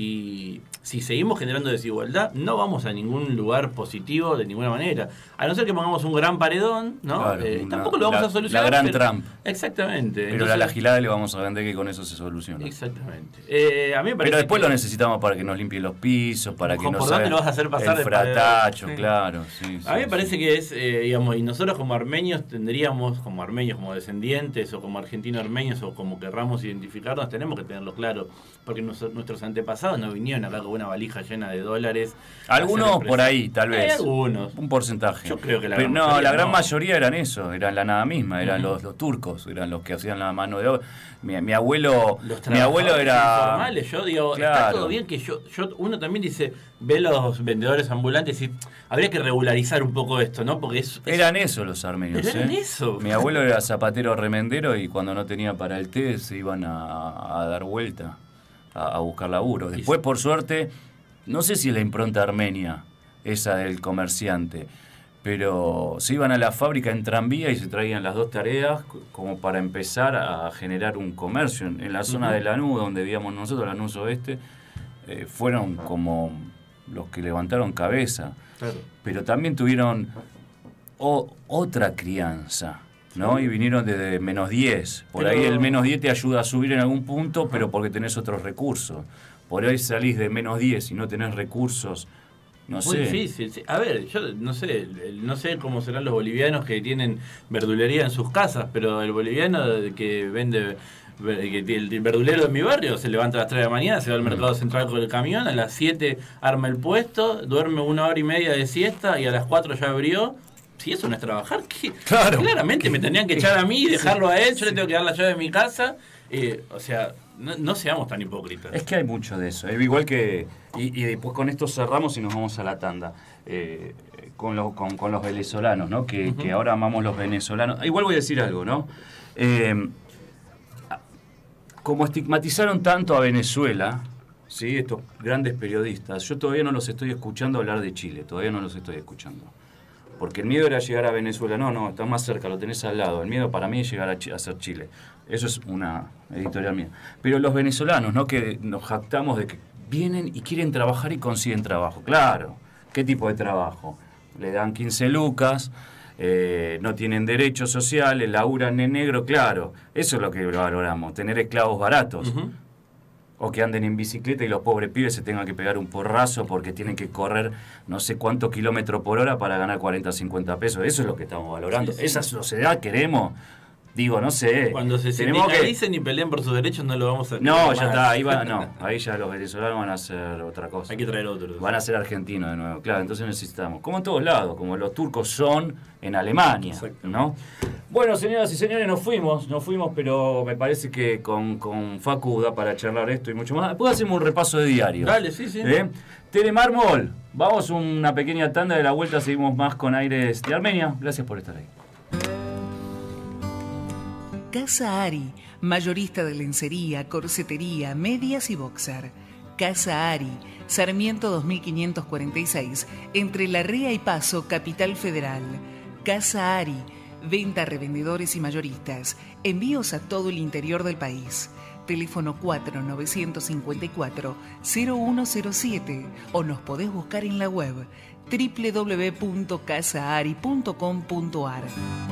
S4: si, si seguimos generando desigualdad, no vamos a ningún lugar positivo de ninguna manera. A no ser que pongamos un gran paredón, ¿no?
S5: Claro,
S4: eh,
S5: una,
S4: tampoco lo vamos
S5: la,
S4: a solucionar.
S5: La gran
S4: pero,
S5: Trump.
S4: Exactamente.
S5: Pero
S4: Entonces,
S5: la gilada le vamos a vender que con eso se soluciona.
S4: Exactamente. Eh, a mí me parece
S5: pero después
S4: que,
S5: lo necesitamos para que nos limpien los pisos, para que nos
S4: ¿por dónde lo vas a hacer pasar
S5: el fratacho,
S4: sí.
S5: claro. Sí,
S4: a mí me
S5: sí,
S4: parece
S5: sí.
S4: que es, eh, digamos, y nosotros como armenios tendríamos, como armenios, como descendientes, o como argentino-armenios, o como querramos identificarnos, tenemos que tenerlo claro, porque nos, nuestros antepasados no vinieron acá con una valija llena de dólares.
S5: Algunos por ahí, tal vez.
S4: Hay algunos.
S5: Un porcentaje.
S4: Yo creo que la
S5: Pero
S4: gran
S5: no,
S4: mayoría
S5: la gran
S4: no.
S5: mayoría eran eso, eran la nada misma, eran
S4: Uh-huh.
S5: los, los turcos, eran los que hacían la mano de obra. Mi, mi abuelo,
S4: Los
S5: mi abuelo era
S4: informales, yo digo,
S5: claro.
S4: está todo bien que yo, yo, uno también dice, ve los vendedores ambulantes y habría que regularizar un poco esto, ¿no? Porque es, es...
S5: eran eso los armenios.
S4: Pero eran
S5: ¿eh?
S4: eso.
S5: Mi abuelo era zapatero remendero y cuando no tenía para el té se iban a, a dar vuelta, a, a buscar laburo. Después, por suerte, no sé si es la impronta armenia, esa del comerciante, pero se iban a la fábrica en tranvía y se traían las dos tareas como para empezar a generar un comercio. En, en la zona uh-huh. de Lanús, donde vivíamos nosotros, Lanús Oeste, eh, fueron como los que levantaron cabeza. Claro. Pero también tuvieron o, otra crianza, ¿no? Y vinieron desde menos diez. Por pero... ahí el menos diez te ayuda a subir en algún punto, pero porque tenés otros recursos. Por ahí salís de menos diez y no tenés recursos. No
S4: Muy
S5: sé.
S4: difícil. Sí. A ver, yo no sé, no sé cómo serán los bolivianos que tienen verdulería en sus casas, pero el boliviano que vende, que el verdulero de mi barrio se levanta a las tres de la mañana, se va al mercado central con el camión, a las siete arma el puesto, duerme una hora y media de siesta y a las cuatro ya abrió. Si eso no es trabajar, ¿qué?
S5: Claro.
S4: Claramente me tendrían que echar a mí y dejarlo a él, yo le tengo que dar la llave de mi casa. Eh, o sea, no, no seamos tan hipócritas.
S5: Es que hay mucho de eso. Eh, igual que. Y, y después con esto cerramos y nos vamos a la tanda. Eh, con, los, con, con los venezolanos, ¿no? Que, uh-huh. que ahora amamos los venezolanos. Igual voy a decir algo, ¿no? Eh, como estigmatizaron tanto a Venezuela, ¿sí? Estos grandes periodistas, yo todavía no los estoy escuchando hablar de Chile. Todavía no los estoy escuchando. Porque el miedo era llegar a Venezuela. No, no, está más cerca, lo tenés al lado. El miedo para mí es llegar a, Ch- a ser Chile. Eso es una editorial mía. Pero los venezolanos, ¿no? Que nos jactamos de que vienen y quieren trabajar y consiguen trabajo. Claro. ¿Qué tipo de trabajo? Le dan quince lucas, eh, no tienen derechos sociales, laburan en negro. Claro, eso es lo que valoramos. Tener esclavos baratos. Uh-huh. O que anden en bicicleta y los pobres pibes se tengan que pegar un porrazo porque tienen que correr no sé cuántos kilómetros por hora para ganar cuarenta, cincuenta pesos. Eso es lo que estamos valorando. Sí, sí. Esa sociedad queremos. Digo, no sé.
S4: Cuando se sindicalicen que... y peleen por sus derechos no lo vamos a...
S5: No, ya más. está, ahí va, no, ahí ya los venezolanos van a hacer otra cosa.
S4: Hay que traer otros.
S5: Van a ser argentinos de nuevo, claro, entonces necesitamos, como en todos lados, como los turcos son en Alemania, exacto, ¿no? Bueno, señoras y señores, nos fuimos, nos fuimos, pero me parece que con, con Facu da para charlar esto y mucho más. Después hacemos un repaso de diario.
S4: Dale, sí, sí.
S5: ¿Eh? Telemármol, vamos una pequeña tanda, de la vuelta seguimos más con Aires de Armenia. Gracias por estar ahí.
S2: Casa Ari, mayorista de lencería, corsetería, medias y boxer. Casa Ari, Sarmiento dos mil quinientos cuarenta y seis, entre Larrea y Paso, Capital Federal. Casa Ari, venta a revendedores y mayoristas, envíos a todo el interior del país. Teléfono cuatro nueve cinco cuatro cero uno cero siete o nos podés buscar en la web doble u doble u doble u punto casa ari punto com punto a r.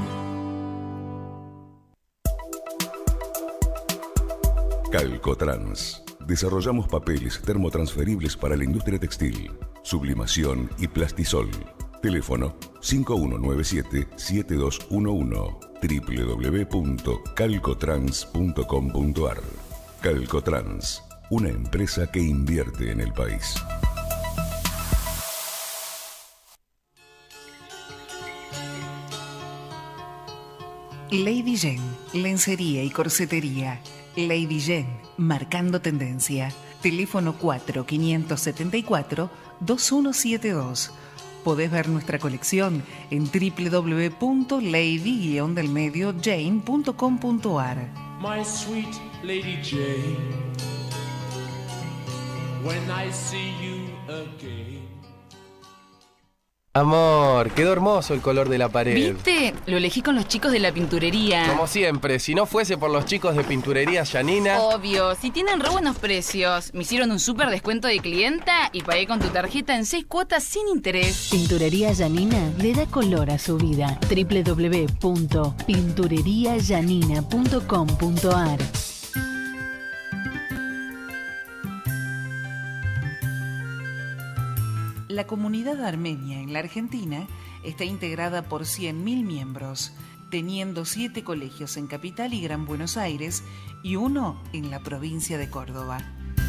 S1: Calcotrans. Desarrollamos papeles termotransferibles para la industria textil, sublimación y plastisol. Teléfono cinco uno nueve siete siete dos uno uno, doble u doble u doble u punto calcotrans punto com punto a r. Calcotrans, una empresa que invierte en el país.
S2: Lady Jen, lencería y corsetería. Lady Jen, marcando tendencia. Teléfono cuatro cinco siete cuatro dos uno siete dos. Podés ver nuestra colección en doble u doble u doble u punto lady del medio jane punto com punto a r.
S6: My sweet Lady Jane, when I see you again.
S7: Amor, quedó hermoso el color de la pared.
S8: ¿Viste? Lo elegí con los chicos de la pinturería.
S7: Como siempre, si no fuese por los chicos de Pinturería Janina...
S8: Obvio, si tienen re buenos precios. Me hicieron un súper descuento de clienta y pagué con tu tarjeta en seis cuotas sin interés.
S9: Pinturería Janina le da color a su vida. doble u doble u doble u punto pinturería janina punto com punto a r.
S2: La comunidad armenia en la Argentina está integrada por cien mil miembros, teniendo siete colegios en Capital y Gran Buenos Aires y uno en la provincia de Córdoba.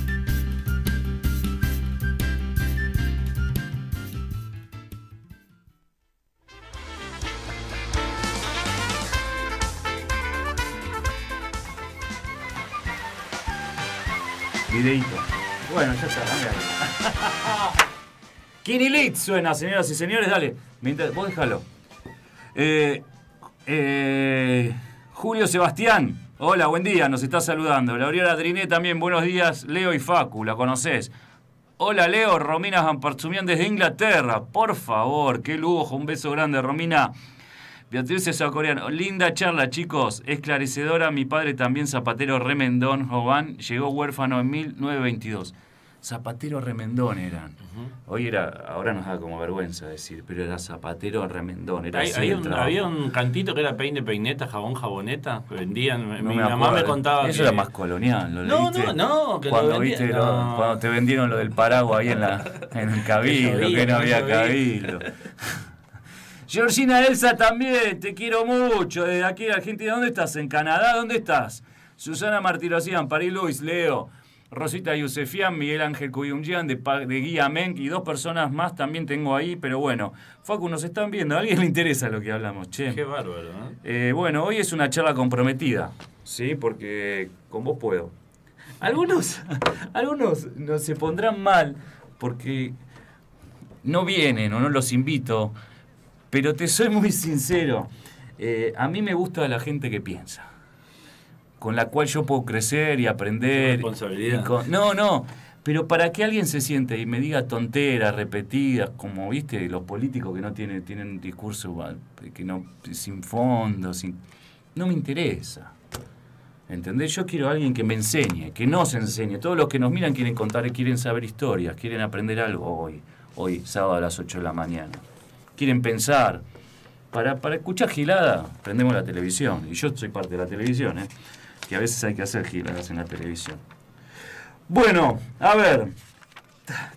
S5: Videíto. Bueno, ya está, dale. Kirilit suena, señoras y señores, dale. Mientras, vos déjalo. Eh, eh, Julio Sebastián, hola, buen día, nos está saludando. Lauriela Driné también, buenos días. Leo y Facu, ¿la conocés? Hola, Leo, Romina Jampartsumian desde Inglaterra. Por favor, qué lujo, un beso grande, Romina. Beatriz Sacoreano, linda charla, chicos, esclarecedora. Mi padre también zapatero remendón, Jovan, llegó huérfano en mil novecientos veintidós. Zapatero remendón eran. Uh-huh. Hoy era, ahora nos da como vergüenza decir, pero era zapatero remendón. Era
S4: Hay, hay un, había un cantito que era peine, peineta, jabón, jaboneta, que vendían.
S5: No
S4: mi
S5: me
S4: mamá
S5: acuerdo.
S4: me contaba
S5: Eso
S4: que...
S5: era más colonial. ¿Lo
S4: no,
S5: leíste?
S4: no, no, que
S5: cuando
S4: lo vendían,
S5: viste
S4: no.
S5: Lo, cuando te vendieron lo del paraguas ahí en, la, en el cabildo, que no había cabildo. Georgina Elsa también, te quiero mucho. Desde aquí de Argentina, ¿dónde estás? ¿En Canadá? ¿Dónde estás? Susana Martirosían, París Luis, Leo. Rosita Yusefian, Miguel Ángel Cuyumjian de, de Guía Menk y dos personas más también tengo ahí, pero bueno, Facu, nos están viendo, a alguien le interesa lo que hablamos, che.
S4: Qué bárbaro, ¿eh?
S5: Eh, bueno, hoy es una charla comprometida, ¿sí? Porque con vos puedo. Algunos, algunos no se pondrán mal porque no vienen o no los invito, pero te soy muy sincero, eh, a mí me gusta la gente que piensa, con la cual yo puedo crecer y aprender.
S4: Responsabilidad.
S5: Y con, no, no, pero para que alguien se siente y me diga tonteras repetidas, como viste los políticos que no tienen, tienen un discurso que no, sin fondo, sin, no me interesa. ¿Entendés? Yo quiero a alguien que me enseñe, que nos enseñe. Todos los que nos miran quieren contar, quieren saber historias, quieren aprender algo hoy, hoy sábado a las ocho de la mañana. Quieren pensar. Para, para escuchar gilada, prendemos la televisión. Y yo soy parte de la televisión, ¿eh? Que a veces hay que hacer giladas en la televisión. Bueno, a ver.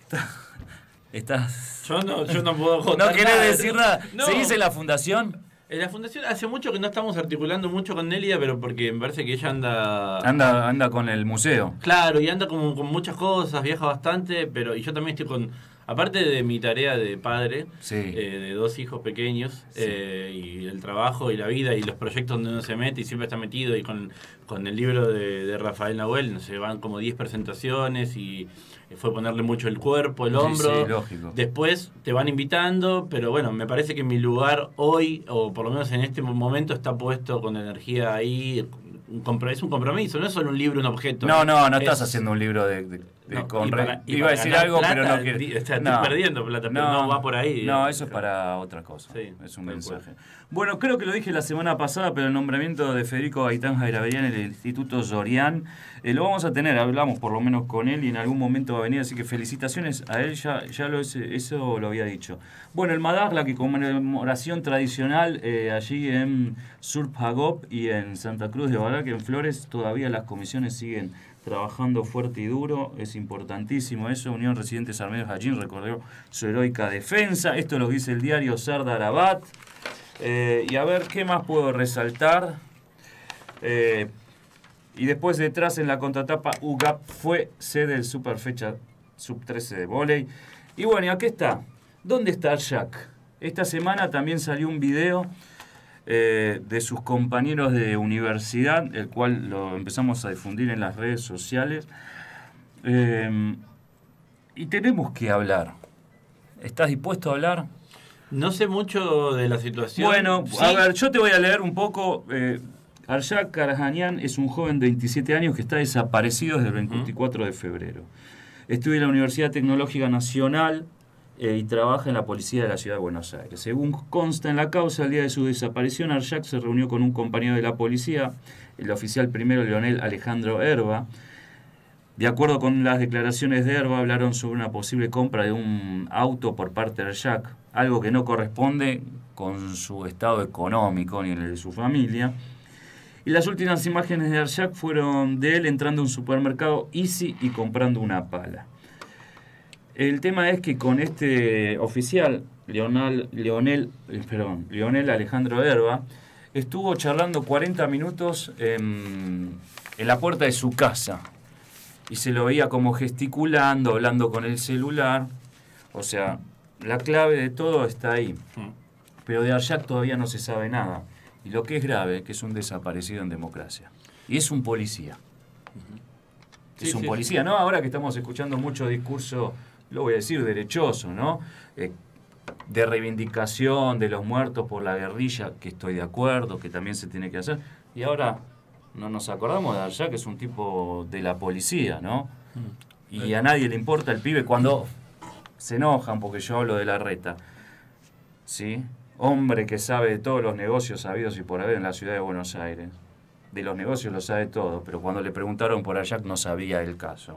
S5: Estás...
S4: Yo no, yo no puedo contar
S5: ¿No querés
S4: nada.
S5: decir nada?
S4: No.
S5: ¿Seguís en la fundación?
S4: En la fundación hace mucho que no estamos articulando mucho con Nelia, pero porque me parece que ella anda...
S5: Anda, anda con el museo.
S4: Claro, y anda como con muchas cosas, viaja bastante, pero y yo también estoy con... Aparte de mi tarea de padre,
S5: sí.
S4: eh, de dos hijos pequeños, sí. eh, y el trabajo y la vida y los proyectos donde uno se mete y siempre está metido, y con, con el libro de, de Rafael Nahuel, no sé, van como diez presentaciones y fue ponerle mucho el cuerpo, el hombro.
S5: Sí, sí, lógico.
S4: Después te van invitando, pero bueno, me parece que mi lugar hoy, o por lo menos en este momento, está puesto con energía ahí. Un es un compromiso, no es solo un libro, un objeto.
S5: No, no, no
S4: es,
S5: estás haciendo un libro de... de, de
S4: no,
S5: con
S4: para,
S5: Iba a decir algo,
S4: plata,
S5: pero no quiero.
S4: Di, o sea,
S5: no,
S4: estoy perdiendo plata, pero no, no va por ahí.
S5: No, eso es para otra cosa.
S4: Sí,
S5: es un mensaje. Cual. Bueno, creo que lo dije la semana pasada, pero el nombramiento de Federico Gaitán Jairaberian en el Instituto Sorián, eh, lo vamos a tener, hablamos por lo menos con él y en algún momento va a venir, así que felicitaciones a él, ya, ya lo, eso lo había dicho. Bueno, el Madar, la que conmemoración tradicional eh, allí en Surpagop y en Santa Cruz de Balaque, en Flores, todavía las comisiones siguen trabajando fuerte y duro, es importantísimo eso. Unión Residentes Armenios Hachín recordó su heroica defensa, esto lo dice el diario Sardar Abad. Eh, y a ver qué más puedo resaltar. Eh, y después detrás en la contratapa, U G A P fue sede del Superfecha sub trece de vóley. Y bueno, y aquí está. ¿Dónde está Jack? Esta semana también salió un video eh, de sus compañeros de universidad, el cual lo empezamos a difundir en las redes sociales. Eh, y tenemos que hablar. ¿Estás dispuesto a hablar?
S4: No sé mucho de la situación.
S5: Bueno,
S4: ¿sí?
S5: A ver, yo te voy a leer un poco. Eh, Arshak Karahanian es un joven de veintisiete años que está desaparecido desde el veinticuatro de febrero. Estudia en la Universidad Tecnológica Nacional eh, y trabaja en la policía de la Ciudad de Buenos Aires. Según consta en la causa, el día de su desaparición, Arshak se reunió con un compañero de la policía, el oficial primero Leonel Alejandro Herba. De acuerdo con las declaraciones de Herba, hablaron sobre una posible compra de un auto por parte de Arshak, algo que no corresponde con su estado económico ni el de su familia. Y las últimas imágenes de Arshak fueron de él entrando a un supermercado Easy y comprando una pala. El tema es que con este oficial, Leonel, Leonel, perdón, Leonel Alejandro Herba, estuvo charlando cuarenta minutos en, en la puerta de su casa. Y se lo veía como gesticulando, hablando con el celular. O sea, la clave de todo está ahí. Pero de Arshak todavía no se sabe nada. Y lo que es grave, que es un desaparecido en democracia. Y es un policía. Es
S4: sí,
S5: un
S4: sí,
S5: policía,
S4: sí.
S5: ¿no? Ahora que estamos escuchando mucho discurso, lo voy a decir, derechoso, ¿no? Eh, de reivindicación de los muertos por la guerrilla, que estoy de acuerdo, que también se tiene que hacer. Y ahora no nos acordamos de Arshak, que es un tipo de la policía, ¿no? Y a nadie le importa el pibe cuando se enojan porque yo hablo de la reta. ¿Sí? Hombre que sabe de todos los negocios habidos y por haber en la ciudad de Buenos Aires. De los negocios lo sabe todo, pero cuando le preguntaron por Arshak no sabía el caso.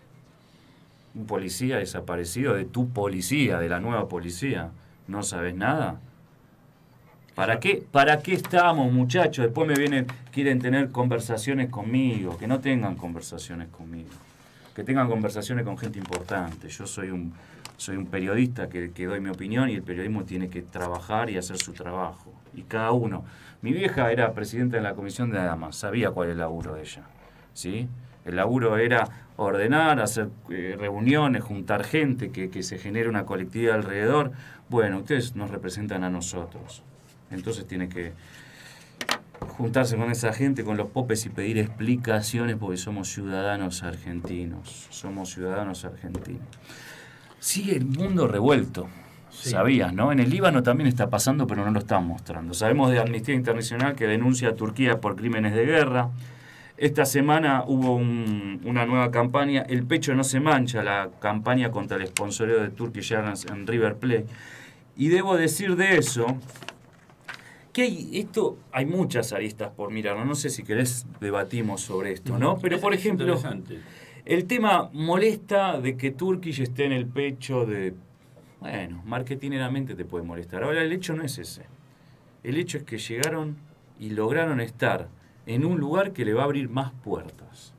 S5: Un policía desaparecido de tu policía, de la nueva policía. ¿No sabes nada? ¿Para qué, ¿Para qué estamos, muchachos? Después me vienen, quieren tener conversaciones conmigo. Que no tengan conversaciones conmigo. Que tengan conversaciones con gente importante. Yo soy un... Soy un periodista que, que doy mi opinión y el periodismo tiene que trabajar y hacer su trabajo. Y cada uno. Mi vieja era presidenta de la Comisión de Damas, sabía cuál es el laburo de ella. ¿Sí? El laburo era ordenar, hacer eh, reuniones, juntar gente, que, que se genere una colectividad alrededor. Bueno, ustedes nos representan a nosotros. Entonces tiene que juntarse con esa gente, con los popes y pedir explicaciones porque somos ciudadanos argentinos. Somos ciudadanos argentinos. Sigue el mundo revuelto, sí. Sabías, ¿no? En el Líbano también está pasando, pero no lo están mostrando. Sabemos de Amnistía Internacional que denuncia a Turquía por crímenes de guerra. Esta semana hubo un, una nueva campaña, El pecho no se mancha, la campaña contra el sponsoreo de Turkish Airlines en River Plate. Y debo decir de eso, que hay, esto, hay muchas aristas por mirar, no, no sé si querés debatimos sobre esto, ¿no? Pero por ejemplo... El tema molesta de que Turkish esté en el pecho de... Bueno, marketineramente te puede molestar. Ahora, el hecho no es ese. El hecho es que llegaron y lograron estar en un lugar que le va a abrir más puertas.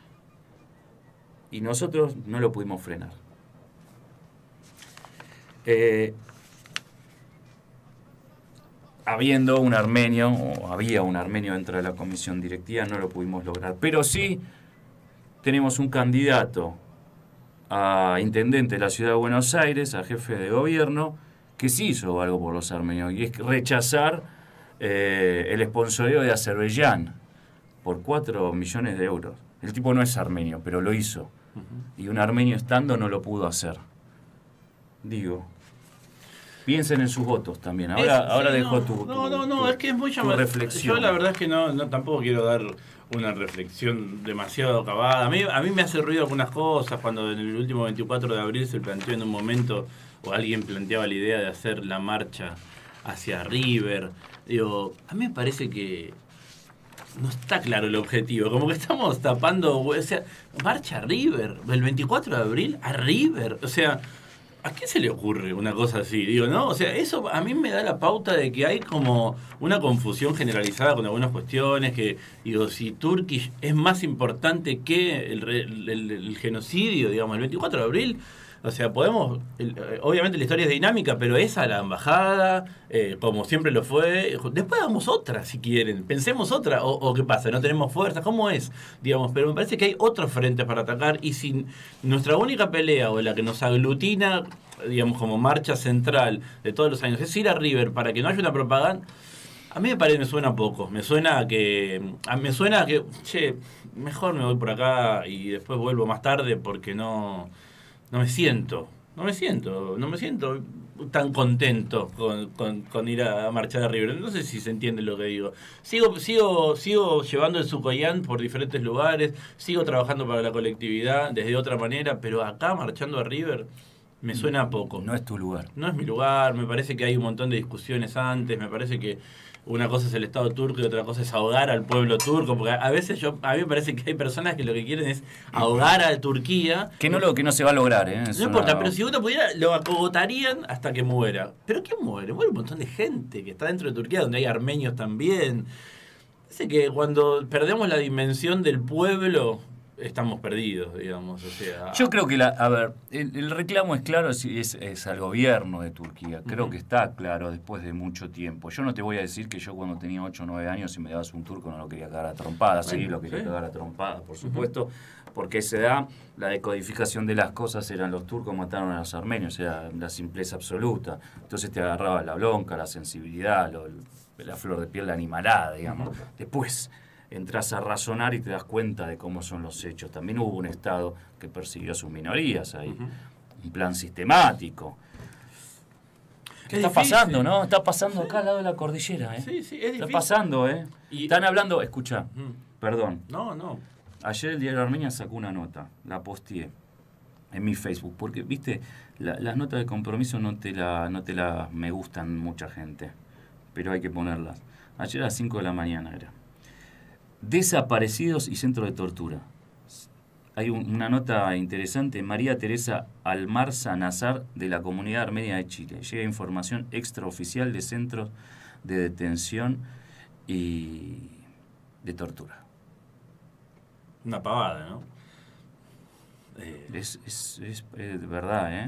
S5: Y nosotros no lo pudimos frenar. Eh, habiendo un armenio, o había un armenio dentro de la comisión directiva, no lo pudimos lograr. Pero sí tenemos un candidato a intendente de la ciudad de Buenos Aires, a jefe de gobierno, que sí hizo algo por los armenios, y es rechazar eh, el sponsoreo de Azerbaiyán por cuatro millones de euros. El tipo no es armenio, pero lo hizo. Uh-huh. Y un armenio estando no lo pudo hacer. Digo, piensen en sus votos también. Ahora,
S4: es,
S5: ahora
S4: sí,
S5: dejo
S4: no,
S5: tu,
S4: No, no, no,
S5: tu,
S4: es que es muy llamativo.
S5: reflexión.
S4: Yo la verdad es que no, no tampoco quiero dar una reflexión demasiado acabada. A mí, a mí me hace ruido algunas cosas cuando en el último veinticuatro de abril se planteó en un momento, o alguien planteaba la idea de hacer la marcha hacia River. Digo, a mí me parece que no está claro el objetivo, como que estamos tapando, o sea, marcha a River, el veinticuatro de abril a River, o sea, ¿a quién se le ocurre una cosa así? Digo, ¿no? O sea, eso a mí me da la pauta de que hay como una confusión generalizada con algunas cuestiones, que, digo, si Turkish es más importante que el, el, el, el genocidio, digamos, el veinticuatro de abril, o sea, podemos, el, obviamente la historia es dinámica, pero esa la embajada, eh, como siempre lo fue, después hagamos otra si quieren, pensemos otra, o, o qué pasa, no tenemos fuerza, ¿cómo es? Digamos, pero me parece que hay otros frentes para atacar, y si nuestra única pelea, o la que nos aglutina, digamos, como marcha central de todos los años, es ir a River para que no haya una propaganda, a mí me parece, me suena poco, me suena a que, a, me suena a que, che, mejor me voy por acá y después vuelvo más tarde porque no... No me siento, no me siento, no me siento tan contento con, con, con ir a marchar a River. No sé si se entiende lo que digo. Sigo, sigo, sigo llevando el Sucoyán por diferentes lugares, sigo trabajando para la colectividad desde otra manera, pero acá marchando a River me suena poco.
S5: No es tu lugar.
S4: No es mi lugar, me parece que hay un montón de discusiones antes, me parece que una cosa es el Estado turco y otra cosa es ahogar al pueblo turco, porque a veces yo a mí me parece que hay personas que lo que quieren es ahogar a Turquía.
S5: Que no, lo, que no se va a lograr, ¿eh?
S4: No importa, una... pero si uno pudiera, lo acogotarían hasta que muera. ¿Pero quién muere? Muere un montón de gente que está dentro de Turquía, donde hay armenios también. Parece que cuando perdemos la dimensión del pueblo, estamos perdidos, digamos. O sea,
S5: yo creo que, la, a ver, el, el reclamo es claro, es, es, es al gobierno de Turquía. Creo uh-huh. que está claro después de mucho tiempo. Yo no te voy a decir que yo cuando tenía ocho o nueve años y me dabas un turco no lo quería cagar a trompadas. Bueno, sí, lo quería ¿sí? cagar a trompadas, por supuesto. Uh-huh. Porque se da la decodificación de las cosas, eran los turcos mataron a los armenios, era la simpleza absoluta. Entonces te agarraba la bronca, la sensibilidad, lo, la flor de piel, la animalada, digamos. Uh-huh. Después entras a razonar y te das cuenta de cómo son los hechos. También hubo un Estado que persiguió a sus minorías ahí, uh-huh. un plan sistemático. ¿Qué está difícil. pasando, no? Está pasando sí. acá al lado de la cordillera, ¿eh?
S4: Sí, sí, es difícil.
S5: Está pasando, ¿eh? Y... Están hablando, escucha, uh-huh. perdón.
S4: No, no.
S5: Ayer el Diario de Armenia sacó una nota, la posteé en mi Facebook, porque, viste, la, las notas de compromiso no te la, no te la me gustan mucha gente, pero hay que ponerlas. Ayer a las cinco de la mañana era. Desaparecidos y centro de tortura. Hay un, una nota interesante. María Teresa Almarza Nazar, de la Comunidad Armenia de Chile. Llega información extraoficial de centros de detención y de tortura.
S4: Una pavada, ¿no?
S5: Eh, es, es, es, es de verdad, ¿eh?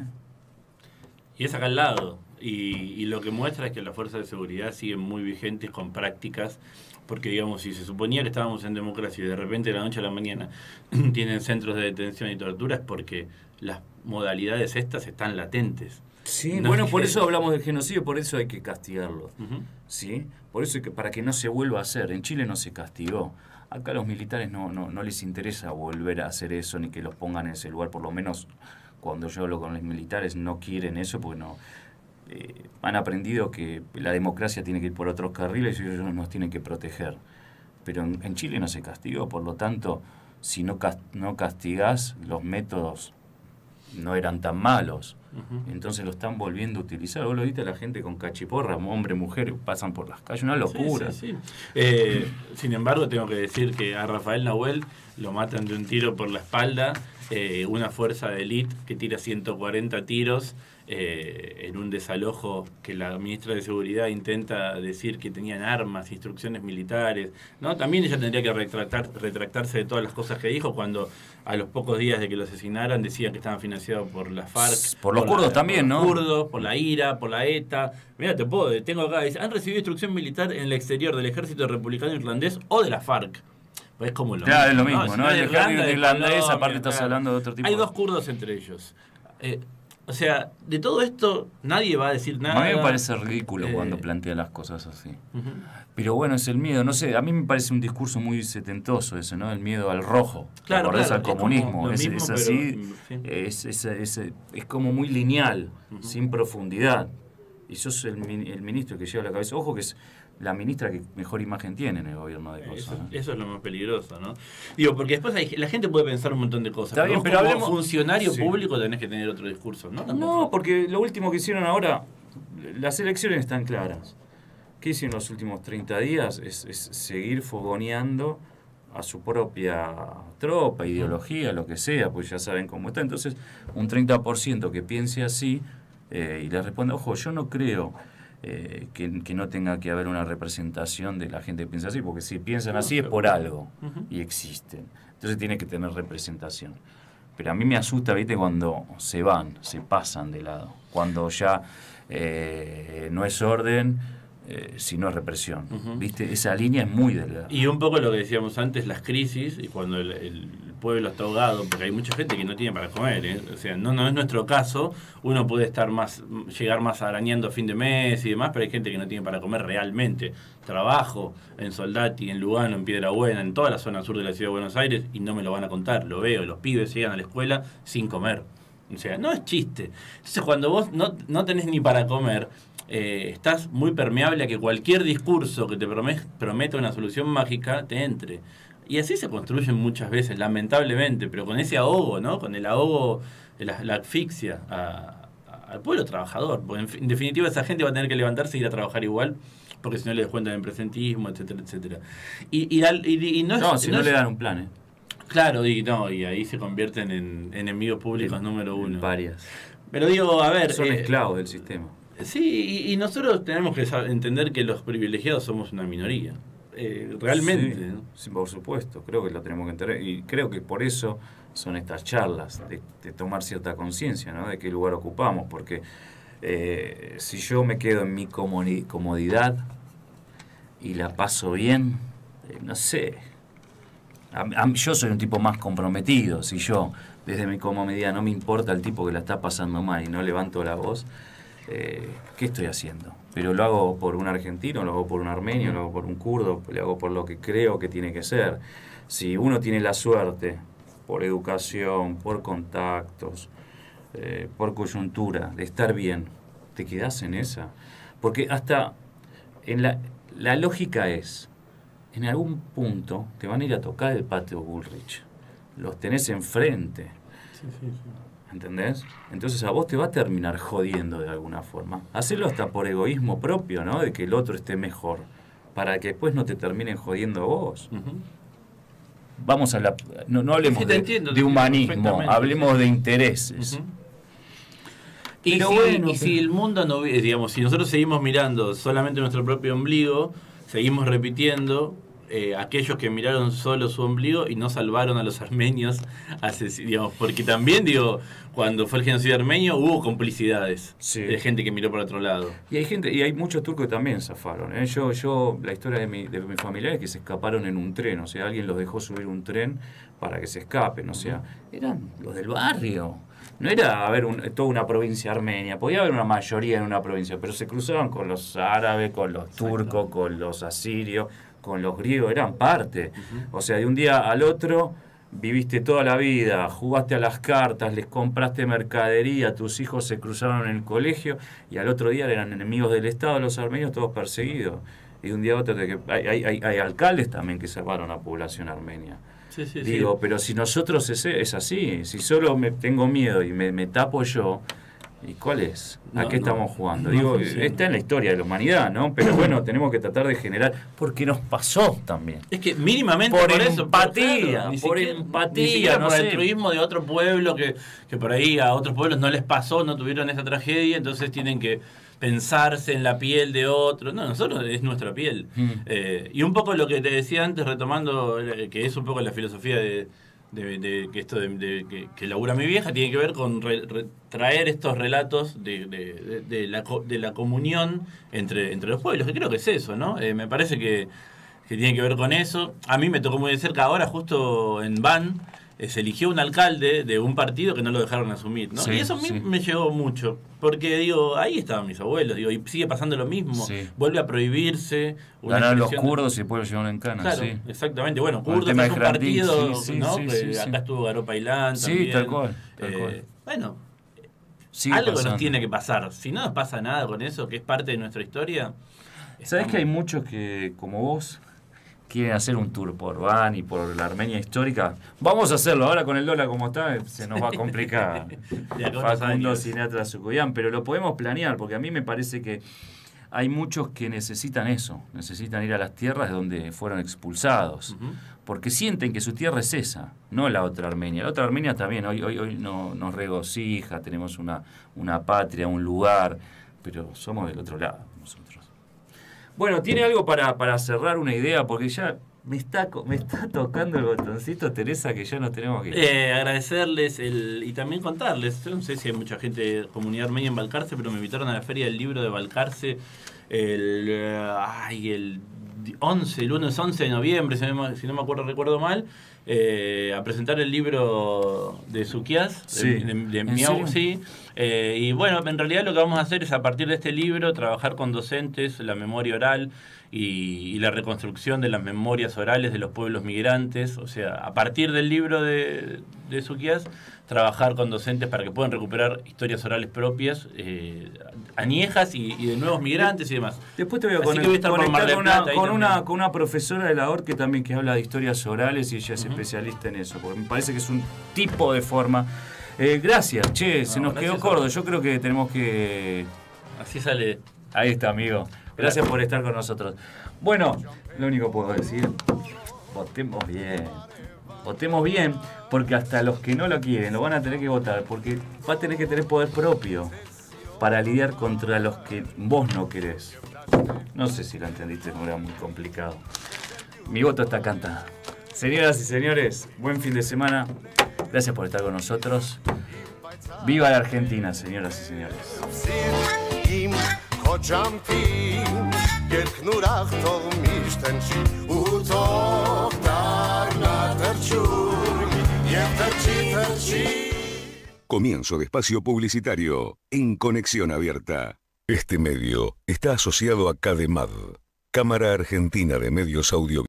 S4: Y es acá al lado. Y, y lo que muestra es que las fuerzas de seguridad siguen muy vigentes con prácticas. Porque, digamos, si se suponía que estábamos en democracia y de repente de la noche a la mañana tienen centros de detención y tortura, es porque las modalidades estas están latentes.
S5: Sí, no bueno, por eso hablamos del genocidio, por eso hay que castigarlo. Uh-huh. ¿Sí? Por eso, hay que, para que no se vuelva a hacer. En Chile no se castigó. Acá a los militares no, no, no les interesa volver a hacer eso, ni que los pongan en ese lugar. Por lo menos cuando yo hablo con los militares no quieren eso, porque no... Eh, han aprendido que la democracia tiene que ir por otros carriles y ellos nos tienen que proteger. Pero en, en Chile no se castigó, por lo tanto, si no, cast, no castigás, los métodos no eran tan malos. Uh-huh. Entonces lo están volviendo a utilizar. Vos lo viste a la gente con cachiporra, hombre, mujer, pasan por las calles, una locura.
S4: Sí, sí, sí. Eh, sin embargo, tengo que decir que a Rafael Nahuel lo matan de un tiro por la espalda, eh, una fuerza de élite que tira ciento cuarenta tiros eh, en un desalojo que la ministra de Seguridad intenta decir que tenían armas, instrucciones militares, ¿no? También ella tendría que retractar, retractarse de todas las cosas que dijo cuando a los pocos días de que lo asesinaran decían que estaban financiados por las FARC.
S5: Por los
S4: por
S5: kurdos
S4: la,
S5: también,
S4: por los
S5: ¿no?
S4: kurdos, por la IRA, por la ETA. Mira, te puedo, tengo acá, dice, han recibido instrucción militar en el exterior del ejército republicano irlandés o de la FARC. Pues es como lo
S5: claro,
S4: mismo,
S5: es lo mismo, ¿no?
S4: ¿no?
S5: El ejército irlandés,
S4: Colombia,
S5: aparte estás
S4: claro.
S5: hablando de otro tipo.
S4: Hay
S5: de...
S4: dos kurdos entre ellos. Eh, o sea, de todo esto nadie va a decir nada.
S5: A mí me parece ridículo eh... cuando plantea las cosas así. Uh-huh. Pero bueno, es el miedo, no sé, a mí me parece un discurso muy setentoso eso, ¿no? El miedo al rojo,
S4: claro, claro,
S5: al comunismo, es,
S4: mismo,
S5: es así,
S4: pero, sí.
S5: es, es, es, es como muy lineal, uh-huh. sin profundidad. Y sos el, el ministro que lleva la cabeza. Ojo que es la ministra que mejor imagen tiene en el gobierno de cosas.
S4: Eso,
S5: ¿no?
S4: eso es lo más peligroso, ¿no? Digo, porque después hay, la gente puede pensar un montón de cosas.
S5: Está
S4: pero
S5: bien,
S4: vos
S5: pero
S4: como
S5: hablemos...
S4: funcionario
S5: sí.
S4: público tenés que tener otro discurso, ¿no?
S5: No, porque lo último que hicieron ahora, las elecciones están claras. ¿Qué hicieron los últimos treinta días? Es, es seguir fogoneando a su propia tropa, ideología, lo que sea, pues ya saben cómo está. Entonces, un treinta por ciento que piense así eh, y le responde, ojo, yo no creo eh, que, que no tenga que haber una representación de la gente que piensa así, porque si piensan así es por algo y existen. Entonces tiene que tener representación. Pero a mí me asusta, ¿viste? Cuando se van, se pasan de lado. Cuando ya eh, no es orden, eh, sino es represión. Uh-huh. ¿Viste? Esa línea es muy delgada.
S4: Y un poco lo que decíamos antes, las crisis, y cuando el, el pueblo está ahogado, porque hay mucha gente que no tiene para comer, ¿eh? O sea, no, no es nuestro caso, uno puede estar más, llegar más arañando a fin de mes y demás, pero hay gente que no tiene para comer realmente. Trabajo en Soldati, en Lugano, en Piedrabuena, en toda la zona sur de la ciudad de Buenos Aires, y no me lo van a contar, lo veo, los pibes llegan a la escuela sin comer. O sea, no es chiste. Entonces, cuando vos no, no tenés ni para comer, eh, estás muy permeable a que cualquier discurso que te prometa una solución mágica te entre. Y así se construyen muchas veces, lamentablemente, pero con ese ahogo, ¿no? Con el ahogo, la, la asfixia a, a, al pueblo trabajador. Porque en, en definitiva esa gente va a tener que levantarse y ir a trabajar igual, porque si no le descuentan el presentismo, etcétera, etcétera. Y, y, y, y no,
S5: no,
S4: es,
S5: si
S4: no,
S5: no
S4: es,
S5: le dan un plan, ¿eh?
S4: Claro, y no, y ahí se convierten en enemigos públicos
S5: en,
S4: número uno.
S5: En varias.
S4: Pero digo, a ver...
S5: Son
S4: eh,
S5: esclavos del sistema.
S4: Sí, y, y nosotros tenemos que saber, entender que los privilegiados somos una minoría. Eh, realmente.
S5: Sí,
S4: ¿no?
S5: Sí, por supuesto, creo que lo tenemos que entender. Y creo que por eso son estas charlas, de, de tomar cierta conciencia, ¿no? De qué lugar ocupamos. Porque eh, si yo me quedo en mi comodidad y la paso bien, eh, no sé... A, a, yo soy un tipo más comprometido. Si yo, desde mi comodidad, no me importa el tipo que la está pasando mal y no levanto la voz, eh, ¿qué estoy haciendo? Pero lo hago por un argentino, lo hago por un armenio, lo hago por un kurdo, lo hago por lo que creo que tiene que ser. Si uno tiene la suerte, por educación, por contactos, eh, por coyuntura, de estar bien, te quedás en esa. Porque hasta en la, la lógica es... En algún punto te van a ir a tocar el patio Bullrich. Los tenés enfrente.
S4: Sí, sí, sí.
S5: ¿Entendés? Entonces a vos te va a terminar jodiendo de alguna forma. Hacerlo hasta por egoísmo propio, ¿no? De que el otro esté mejor. Para que después no te terminen jodiendo a vos. Uh-huh. Vamos a la... No, no hablemos sí, de, entiendo, de humanismo. Hablemos de intereses. Uh-huh.
S4: Y, si, bueno, y que... si el mundo no... Digamos, si nosotros seguimos mirando solamente nuestro propio ombligo, seguimos repitiendo... Eh, aquellos que miraron solo su ombligo y no salvaron a los armenios, digamos, porque también, digo, cuando fue el genocidio armenio hubo complicidades sí. de gente que miró por otro lado.
S5: Y hay gente, y hay muchos turcos que también zafaron. ¿eh? Yo, yo, la historia de mi, de mi familia es que se escaparon en un tren, o sea, alguien los dejó subir un tren para que se escapen, o sea, eran los del barrio. No era haber un, toda una provincia armenia, podía haber una mayoría en una provincia, pero se cruzaban con los árabes, con los turcos, con los asirios, con los griegos, eran parte. Uh-huh. O sea, de un día al otro viviste toda la vida, jugaste a las cartas, les compraste mercadería, tus hijos se cruzaron en el colegio y al otro día eran enemigos del Estado, los armenios, todos perseguidos. Y de un día a otro hay, hay, hay, hay alcaldes también que salvaron a la población armenia.
S4: Sí, sí,
S5: Digo,
S4: sí.
S5: pero si nosotros es, es así, si solo me tengo miedo y me, me tapo yo, ¿Y cuál es? ¿A
S4: No,
S5: qué
S4: no,
S5: estamos jugando?
S4: no
S5: Digo,
S4: funciona.
S5: está en la historia de la humanidad, ¿no? Pero bueno, tenemos que tratar de generar, porque nos pasó también.
S4: Es que mínimamente
S5: Por
S4: por, eso.
S5: empatía,
S4: claro, ni
S5: por
S4: siquiera-
S5: empatía,
S4: Ni siquiera
S5: no
S4: por
S5: sé.
S4: altruismo de otro pueblo que, que por ahí a otros pueblos no les pasó, no tuvieron esa tragedia, entonces tienen que pensarse en la piel de otro. No, nosotros es nuestra piel.
S5: Mm.
S4: Eh, y un poco lo que te decía antes, retomando, eh, que es un poco la filosofía de, de, de que esto de, de- que, que labura mi vieja, tiene que ver con re- re- traer estos relatos de, de, de- de la, co- de la comunión entre, entre los pueblos, que creo que es eso, ¿no? Eh, me parece que, que tiene que ver con eso. A mí me tocó muy de cerca ahora, justo en Van, eh, se eligió un alcalde de un partido que no lo dejaron asumir, ¿no?
S5: Sí,
S4: y eso a mí
S5: sí.
S4: me llegó mucho, porque digo, ahí estaban mis abuelos, digo, y sigue pasando lo mismo,
S5: Sí.
S4: vuelve a prohibirse. una
S5: Ganaron los
S4: expresión-
S5: kurdos y después los llevaron en cana,
S4: Claro,
S5: sí.
S4: exactamente. Bueno,
S5: Con el
S4: Kurdos
S5: tema
S4: es
S5: de
S4: un
S5: Hrant Dink,
S4: partido,
S5: sí, sí,
S4: ¿no?
S5: sí,
S4: Que
S5: sí, sí.
S4: acá estuvo Garo Pailán
S5: Sí,
S4: también.
S5: tal cual, tal
S4: Eh,
S5: cual.
S4: Bueno,
S5: Sigue
S4: algo
S5: pasando.
S4: nos tiene que pasar. Si no nos pasa nada con eso, que es parte de nuestra historia.
S5: ¿Sabés que hay muchos que, como vos, quieren hacer un tour por Van y por la Armenia histórica? Vamos a hacerlo. Ahora con el dólar como está, se nos va a complicar.
S4: De acá a unos
S5: Facundo
S4: años.
S5: Sinatra Sucuyán, pero lo podemos planear, porque a mí me parece que hay muchos que necesitan eso, necesitan ir a las tierras de donde fueron expulsados,
S4: Ujú.
S5: porque sienten que su tierra es esa, no la otra Armenia. La otra Armenia está bien, hoy, hoy, hoy no, nos regocija, tenemos una, una patria, un lugar, pero somos del otro lado nosotros. Bueno, ¿tiene algo para, para cerrar una idea? Porque ya me está, co- me está tocando el botoncito, Teresa, que ya nos tenemos que ir.
S4: Eh, agradecerles el, y también contarles, yo no sé si hay mucha gente de comunidad armenia en Balcarce, pero me invitaron a la feria del libro de Balcarce el, eh, ay, el once, el lunes once de noviembre, si no me, si no me acuerdo, recuerdo mal, eh, a presentar el libro de Suquias,
S5: Sí.
S4: de, de- de
S5: ¿En
S4: Miau,
S5: serio?
S4: sí. Eh, y bueno, en realidad lo que vamos a hacer es a partir de este libro trabajar con docentes la memoria oral y, y la reconstrucción de las memorias orales de los pueblos migrantes. O sea, a partir del libro de, de Suquias, trabajar con docentes para que puedan recuperar historias orales propias, eh, añejas y, y de nuevos migrantes y demás.
S5: Después te voy a
S4: Así que
S5: conect-
S4: voy a estar por
S5: conectar
S4: Mar del
S5: con, una,
S4: Plata ahí
S5: con, una,
S4: también.
S5: con una profesora de la O R que también que habla de historias orales y ella es especialista en eso, porque me parece que es un tipo de forma. Eh, gracias, che, se
S4: No,
S5: nos quedó
S4: gracias a
S5: corto.
S4: vos.
S5: Yo creo que tenemos que...
S4: Así sale.
S5: Ahí está, amigo. Gracias por estar con nosotros. Bueno, lo único que puedo decir, votemos bien. Votemos bien, porque hasta los que no lo quieren lo van a tener que votar, porque va a tener que tener poder propio para lidiar contra los que vos no querés. No sé si lo entendiste, no era muy complicado. Mi voto está cantado. Señoras y señores, buen fin de semana. Gracias por estar con nosotros. Viva la Argentina, señoras y señores.
S10: עם חודשם תים גרקנו רך טוב משתנשי ותוך דרנה תרצ'וי יפתרצ'י תרצ'י
S1: Comienzo de espacio publicitario en Conexión Abierta. Este medio está asociado a CADEMAD, Cámara Argentina de Medios Audiovisuales.